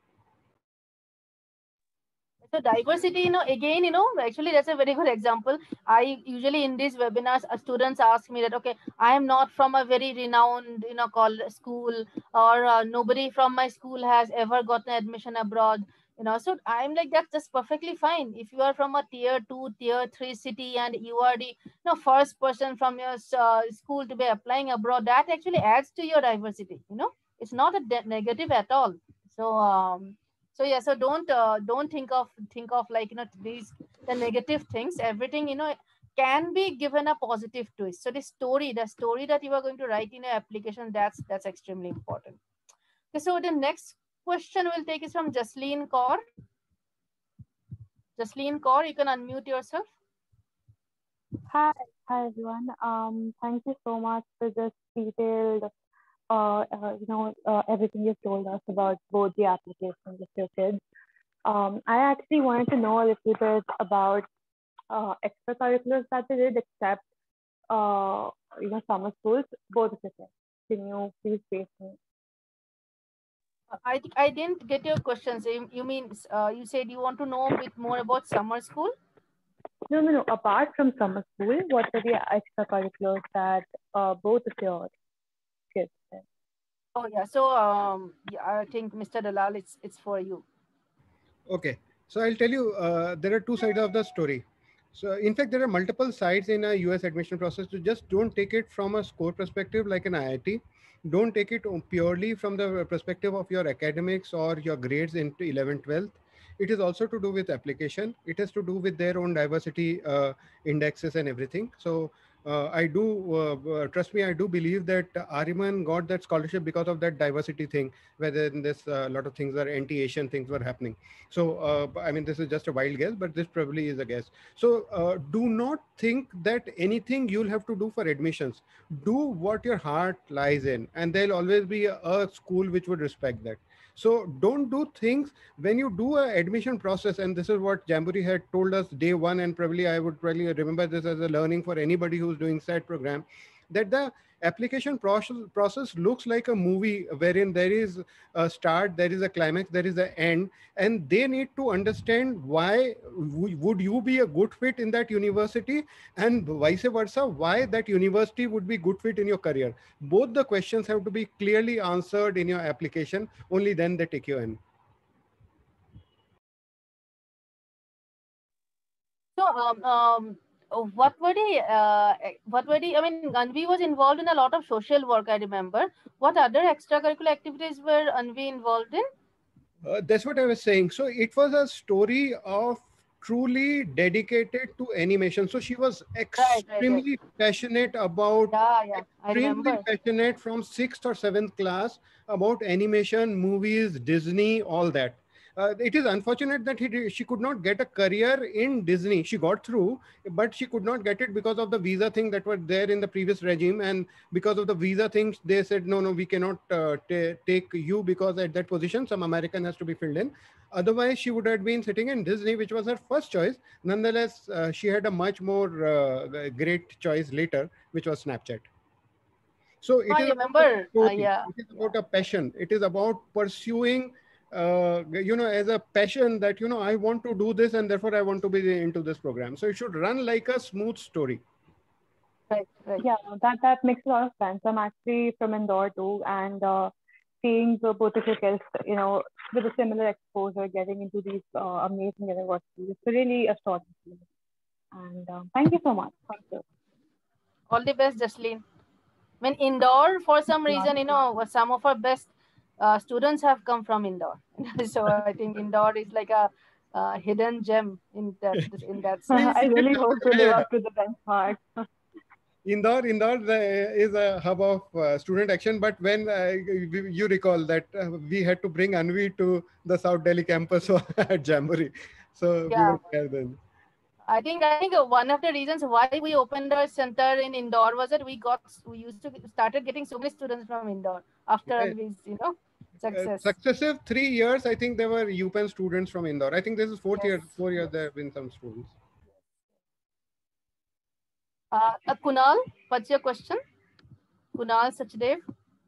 So diversity, you know, again, you know, actually that's a very good example. I usually in these webinars, uh, students ask me that, okay, I am not from a very renowned, you know, called school, or uh, nobody from my school has ever gotten admission abroad. You know, so I'm like, that's just perfectly fine. If you are from a tier two, tier three city, and you are the you know first person from your uh, school to be applying abroad, that actually adds to your diversity. You know, it's not a negative at all. So um, so yeah, so don't uh, don't think of think of like you know these the negative things. Everything you know can be given a positive twist. So the story, the story that you are going to write in your application, that's that's extremely important. Okay, so the next question we'll take is from Jasleen Kaur. Jasleen Kaur, you can unmute yourself. Hi, hi everyone. Um, thank you so much for this detailed, uh, uh you know, uh, everything you've told us about both the applications of your kids. Um, I actually wanted to know a little bit about uh, extracurriculars that they did, except uh, you know, summer schools, both of your kids. Can you please brief me? I I didn't get your questions. You, you mean uh, you said you want to know a bit more about summer school? No, no, no. Apart from summer school, what are the extracurriculars that uh, both of your kids did? Oh yeah. So um, yeah, I think Mister Dalal, it's it's for you. Okay. So I'll tell you, uh, there are two sides of the story. So in fact, there are multiple sides in a U S admission process. So just don't take it from a score perspective like an I I T. Don't take it purely from the perspective of your academics or your grades into eleventh, twelfth. It is also to do with application. It has to do with their own diversity uh, indexes and everything. So uh, I do, uh, trust me, I do believe that Ariman got that scholarship because of that diversity thing, whether in this a uh, lot of things are anti-Asian things were happening. So, uh, I mean, this is just a wild guess, but this probably is a guess. So uh, do not think that anything you'll have to do for admissions. Do what your heart lies in, and there'll always be a, a school which would respect that. So don't do things when you do a admission process. And this is what Jamboree had told us day one. And probably I would probably remember this as a learning for anybody who's doing S A T program, that the application process, process looks like a movie wherein there is a start, there is a climax, there is an end, and they need to understand why would you be a good fit in that university, and vice versa, why that university would be good fit in your career. Both the questions have to be clearly answered in your application. Only then they take you in. So um, um what were the uh, what were the I mean, Anvi was involved in a lot of social work, I remember. What other extracurricular activities were Anvi involved in? Uh, that's what I was saying. So it was a story of truly dedicated to animation. So she was extremely right, right, right. passionate about, yeah, yeah. I extremely remember. passionate from sixth or seventh class about animation, movies, Disney, all that. Uh, it is unfortunate that he, she could not get a career in Disney. She got through, but she could not get it because of the visa thing that were there in the previous regime. And because of the visa things, they said, no, no, we cannot uh, take you because at that position, some American has to be filled in. Otherwise, she would have been sitting in Disney, which was her first choice. Nonetheless, uh, she had a much more uh, great choice later, which was Snapchat. So it I is remember. About uh, yeah. It is about a passion. It is about pursuing Uh, you know, as a passion that, you know, I want to do this and therefore I want to be into this program. So it should run like a smooth story. Right, right. Yeah, that, that makes a lot of sense. I'm actually from Indore too, and uh, seeing the both of your kids, you know, with a similar exposure, getting into these uh, amazing universities, it's really astonishing. And um, thank you so much. Thank you. All the best, Jasleen. I mean, Indore, for some reason, you know, some of our best Uh, students have come from Indore. So I think Indore is like a uh, hidden gem in that in that sense. I really hope to live up to the benchmark. Indore, Indore is a hub of uh, student action. But when uh, you recall that uh, we had to bring Anvi to the South Delhi campus at Jamboree, so yeah. we were there then. I think I think one of the reasons why we opened our center in Indore was that we got we used to started getting so many students from Indore after yeah. Anvi's, you know, success. Uh, successive three years, I think there were UPenn students from Indore. I think this is fourth yes. year. Four years there have been some students. Uh, uh, Kunal, what's your question? Kunal Sachdev.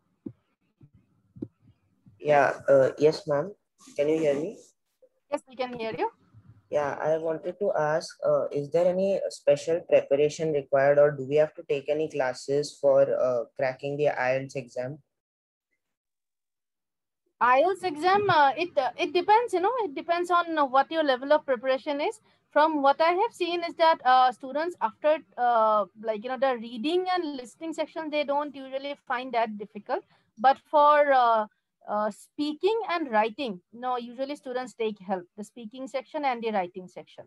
Yeah. Uh, yes, ma'am. Can you hear me? Yes, we can hear you. Yeah, I wanted to ask, uh, is there any special preparation required, or do we have to take any classes for uh, cracking the I E L T S exam? I E L T S exam, uh, it uh, it depends, you know, it depends on uh, what your level of preparation is. From what I have seen is that uh, students after uh, like, you know, the reading and listening section, they don't usually find that difficult. But for uh, uh, speaking and writing, no, usually students take help, the speaking section and the writing section.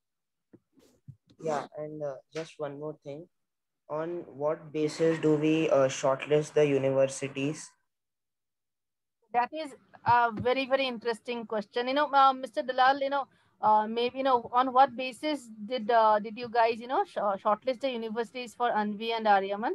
Yeah, and uh, just one more thing. On what basis do we uh, shortlist the universities? That is a very, very interesting question. You know, uh, Mister Dalal, you know, uh, maybe, you know, on what basis did uh, did you guys, you know, sh shortlist the universities for Anvi and Aryaman?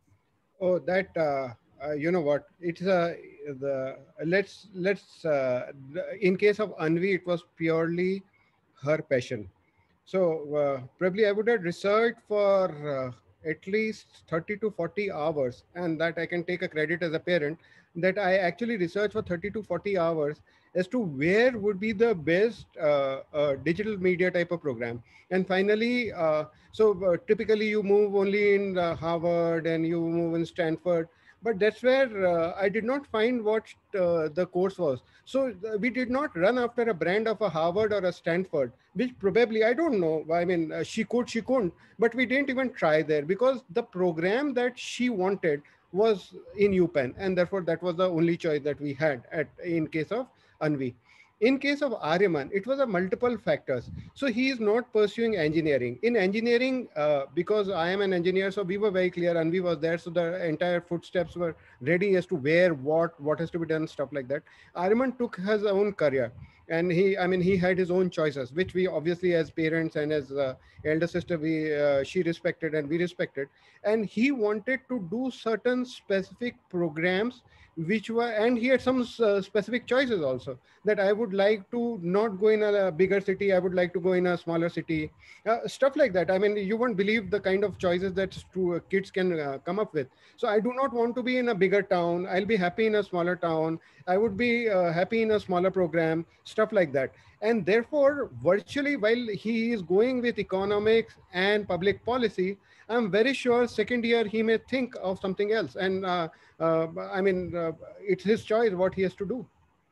Oh, that uh, uh, you know what? It's a uh, the let's let's uh, in case of Anvi, it was purely her passion. So uh, probably I would have researched for uh, at least thirty to forty hours, and that I can take a credit as a parent that I actually researched for thirty to forty hours as to where would be the best uh, uh, digital media type of program. And finally, uh, so uh, typically you move only in uh, Harvard and you move in Stanford, but that's where uh, I did not find what uh, the course was. So uh, we did not run after a brand of a Harvard or a Stanford, which probably, I don't know, I mean, uh, she could, she couldn't, but we didn't even try there because the program that she wanted was in UPenn, and therefore that was the only choice that we had at in case of Anvi. In case of Aryaman, it was a multiple factors. So he is not pursuing engineering. In engineering, uh, because I am an engineer, so we were very clear, Anvi was there, so the entire footsteps were ready as to where, what, what has to be done, stuff like that. Aryaman took his own career, and he, I mean, he had his own choices, which we obviously as parents and as uh, elder sister, we uh, she respected and we respected. And he wanted to do certain specific programs which were, and he had some uh, specific choices also, that I would like to not go in a bigger city, I would like to go in a smaller city, uh, stuff like that. I mean, you won't believe the kind of choices that uh, kids can uh, come up with. So I do not want to be in a bigger town, I'll be happy in a smaller town, I would be uh, happy in a smaller program, stuff like that. And therefore, virtually, while he is going with economics and public policy, I'm very sure second year he may think of something else. And uh, uh, I mean, uh, it's his choice what he has to do.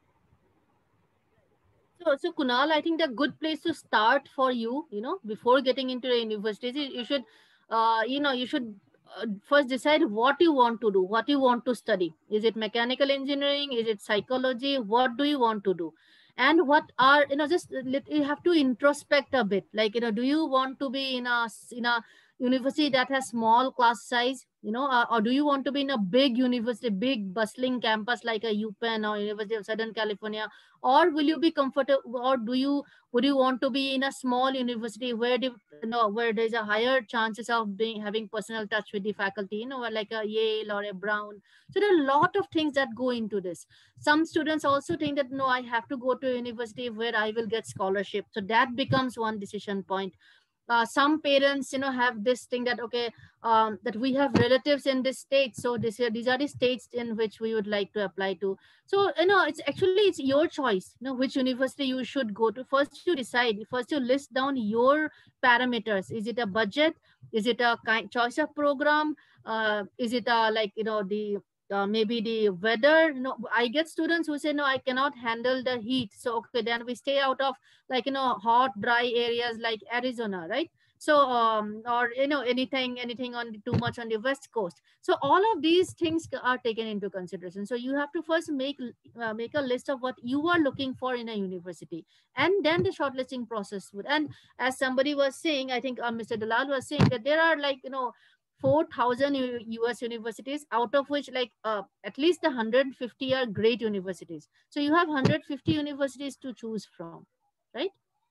So, so Kunal, I think the good place to start for you, you know, before getting into the university, you should, uh, you know, you should uh, first decide what you want to do, what you want to study. Is it mechanical engineering? Is it psychology? What do you want to do? And what are, you know, just let, you have to introspect a bit. Like, you know, do you want to be in a, in a university that has small class size, you know, uh, or do you want to be in a big university, big bustling campus like a UPenn or University of Southern California? Or will you be comfortable, or do you would you want to be in a small university where the, you know, where there's a higher chances of being having personal touch with the faculty, you know, like a Yale or a Brown? So there are a lot of things that go into this. Some students also think that no, I have to go to a university where I will get scholarship. So that becomes one decision point. Uh, some parents, you know, have this thing that, okay, um, that we have relatives in this state, so this, these are the states in which we would like to apply to. So, you know, it's actually, it's your choice, you know, which university you should go to. First you decide, first you list down your parameters. Is it a budget? Is it a kind choice of program? Uh, is it a, like, you know, the uh, maybe the weather? You know, I get students who say, no, I cannot handle the heat. So, okay, then we stay out of, like, you know, hot, dry areas like Arizona, right? So, um, or, you know, anything, anything on the, too much on the West Coast. So all of these things are taken into consideration. So you have to first make, uh, make a list of what you are looking for in a university, and then the shortlisting process would. And as somebody was saying, I think uh, Mister Dalal was saying that there are, like, you know, four thousand U S universities, out of which, like, uh, at least the one hundred fifty are great universities. So you have one hundred fifty universities to choose from, right?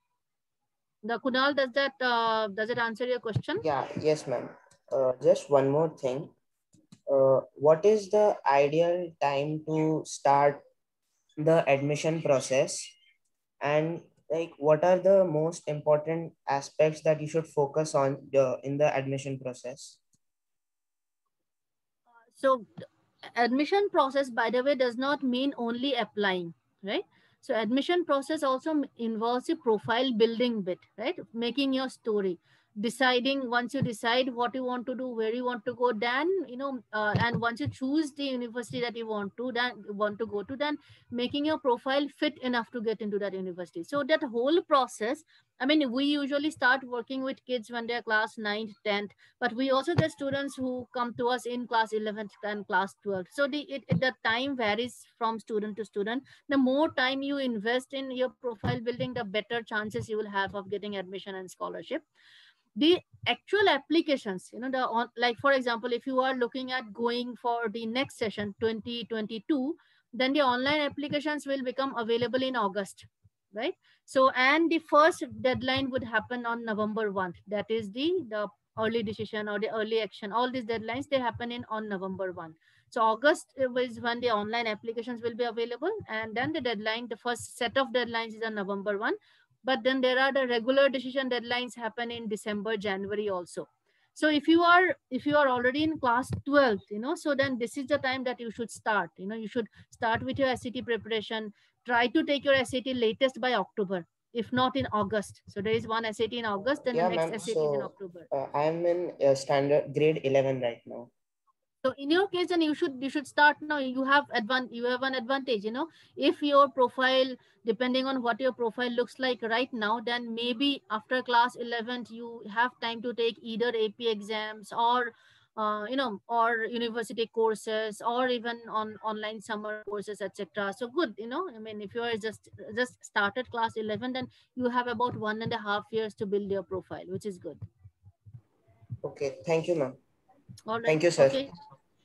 The Kunal, does that uh, does it answer your question? Yeah, yes, ma'am. Uh, just one more thing. Uh, what is the ideal time to start the admission process, and like what are the most important aspects that you should focus on the, in the admission process? So admission process, by the way, does not mean only applying, right? So admission process also involves a profile building bit, right? Making your story. deciding, once you decide what you want to do, where you want to go, then, you know, uh, and once you choose the university that you want to, then want to go to, then making your profile fit enough to get into that university. So that whole process, I mean, we usually start working with kids when they're class ninth, tenth, but we also get students who come to us in class eleventh and class twelfth. So the, it, it, the time varies from student to student. The more time you invest in your profile building, the better chances you will have of getting admission and scholarship. The actual applications, you know, the on, like for example, if you are looking at going for the next session twenty twenty-two, then the online applications will become available in August, right? So, and the first deadline would happen on November first. That is the the early decision or the early action. All these deadlines, they happen in on November first. So August is when the online applications will be available, and then the deadline, the first set of deadlines is on November first. But then there are the regular decision deadlines happen in December, January also. So if you are if you are already in class twelve, you know, so then this is the time that you should start. You know, you should start with your S A T preparation. Try to take your S A T latest by October, if not in August. So there is one S A T in August, then Yeah, the next ma'am. S A T is in So October. uh, I'm in uh, standard grade eleven right now. So in your case, then you should you should start now. You have advan you have an advantage, you know. If your profile, depending on what your profile looks like right now, then maybe after class eleventh you have time to take either A P exams or uh, you know, or university courses, or even on online summer courses, et cetera. So good, you know. I mean, if you are just just started class eleven, then you have about one and a half years to build your profile, which is good. Okay, thank you, ma'am. All right. Thank you, sir. Okay.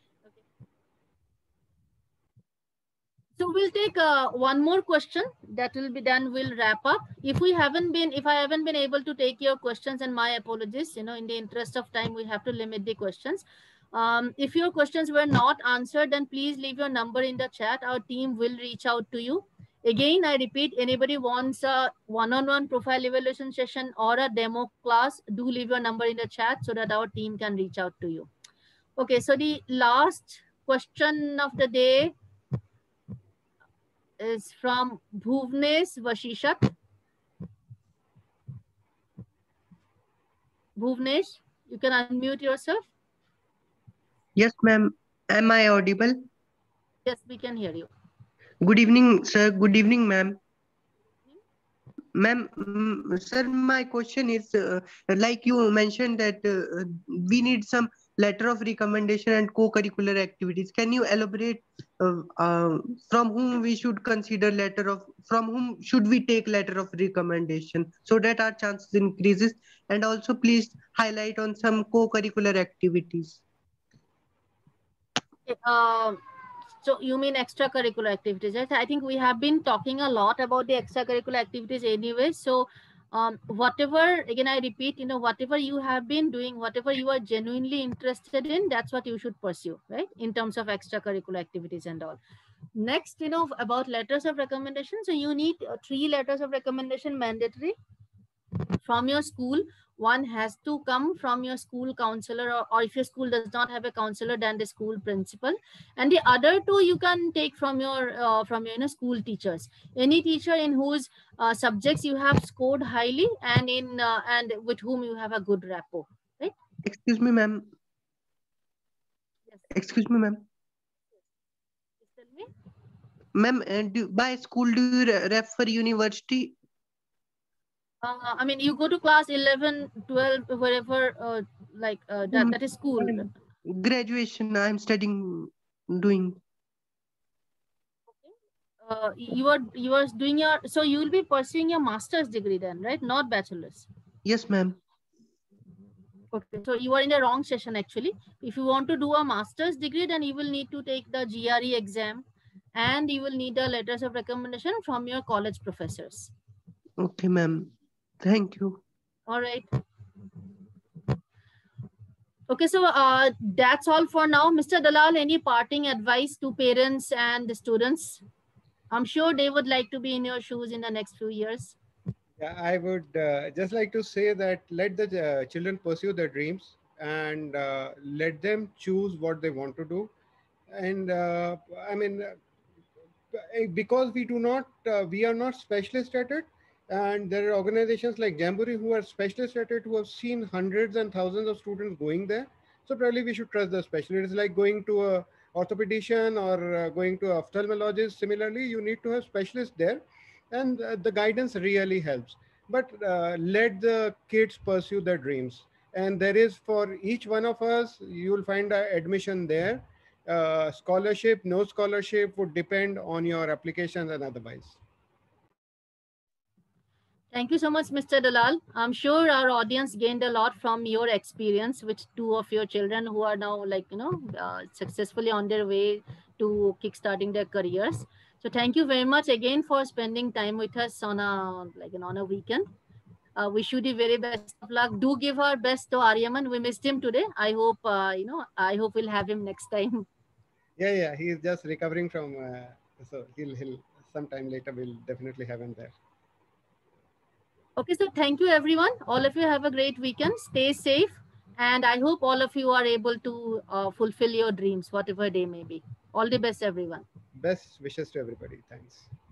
So we'll take uh, one more question, that will be done. We'll wrap up. If we haven't been, if I haven't been able to take your questions, and my apologies, you know, in the interest of time, we have to limit the questions. Um, if your questions were not answered, then please leave your number in the chat. Our team will reach out to you. Again, I repeat, anybody wants a one-on-one profile evaluation session or a demo class, do leave your number in the chat so that our team can reach out to you. Okay, so the last question of the day is from Bhuvnesh Vashishat. Bhuvnesh, you can unmute yourself. Yes, ma'am. Am I audible? Yes, we can hear you. Good evening, sir. Good evening, ma'am. Ma'am, mm, sir, my question is, uh, like you mentioned that uh, we need some letter of recommendation and co-curricular activities. Can you elaborate uh, uh, from whom we should consider letter of, from whom should we take letter of recommendation so that our chances increases? And also please highlight on some co-curricular activities. Uh, so you mean extracurricular activities, right? I think we have been talking a lot about the extracurricular activities anyway. So um, whatever, again, I repeat, you know, whatever you have been doing, whatever you are genuinely interested in, that's what you should pursue, right? In terms of extracurricular activities and all. Next, you know, about letters of recommendation. So you need uh, three letters of recommendation mandatory from your school. One has to come from your school counselor, or, or if your school does not have a counselor, then the school principal. And the other two you can take from your uh, from your you know, school teachers. Any teacher in whose uh, subjects you have scored highly, and in uh, and with whom you have a good rapport, right? Excuse me, ma'am. Yes. Excuse me, ma'am. Tell me. Ma'am, uh, do, by school do you re refer university? Uh, I mean, you go to class eleven, twelve, wherever, uh, like uh, that, that is school. Graduation, I'm studying, doing. Uh, you are you are doing your, so you will be pursuing your master's degree then, right? Not bachelor's. Yes, ma'am. Okay, so you are in the wrong session actually. If you want to do a master's degree, then you will need to take the G R E exam, and you will need the letters of recommendation from your college professors. Okay, ma'am. Thank you. All right. Okay, so uh, that's all for now. Mister Dalal, any parting advice to parents and the students? I'm sure they would like to be in your shoes in the next few years. Yeah, I would uh, just like to say that let the uh, children pursue their dreams, and uh, let them choose what they want to do. And uh, I mean, uh, because we do not, uh, we are not specialists at it, And there are organizations like Jamboree who are specialists at it, who have seen hundreds and thousands of students going there. So probably we should trust the specialist. It's like going to a orthopedician or uh, going to an ophthalmologist. Similarly, you need to have specialists there, and uh, the guidance really helps. But uh, let the kids pursue their dreams. And there is, for each one of us, you will find an admission there. Uh, scholarship, no scholarship would depend on your applications and otherwise. Thank you so much, Mister Dalal. I'm sure our audience gained a lot from your experience with two of your children who are now, like, you know, uh, successfully on their way to kickstarting their careers. So thank you very much again for spending time with us on a, like, on a weekend. Uh, wish you the very best of luck. Do give our best to Aryaman. We missed him today. I hope, uh, you know, I hope we'll have him next time. Yeah, yeah, he's just recovering from, uh, so he'll, he'll, sometime later, we'll definitely have him there. Okay, so thank you, everyone. All of you have a great weekend. Stay safe. And I hope all of you are able to uh, fulfill your dreams, whatever they may be. All the best, everyone. Best wishes to everybody. Thanks.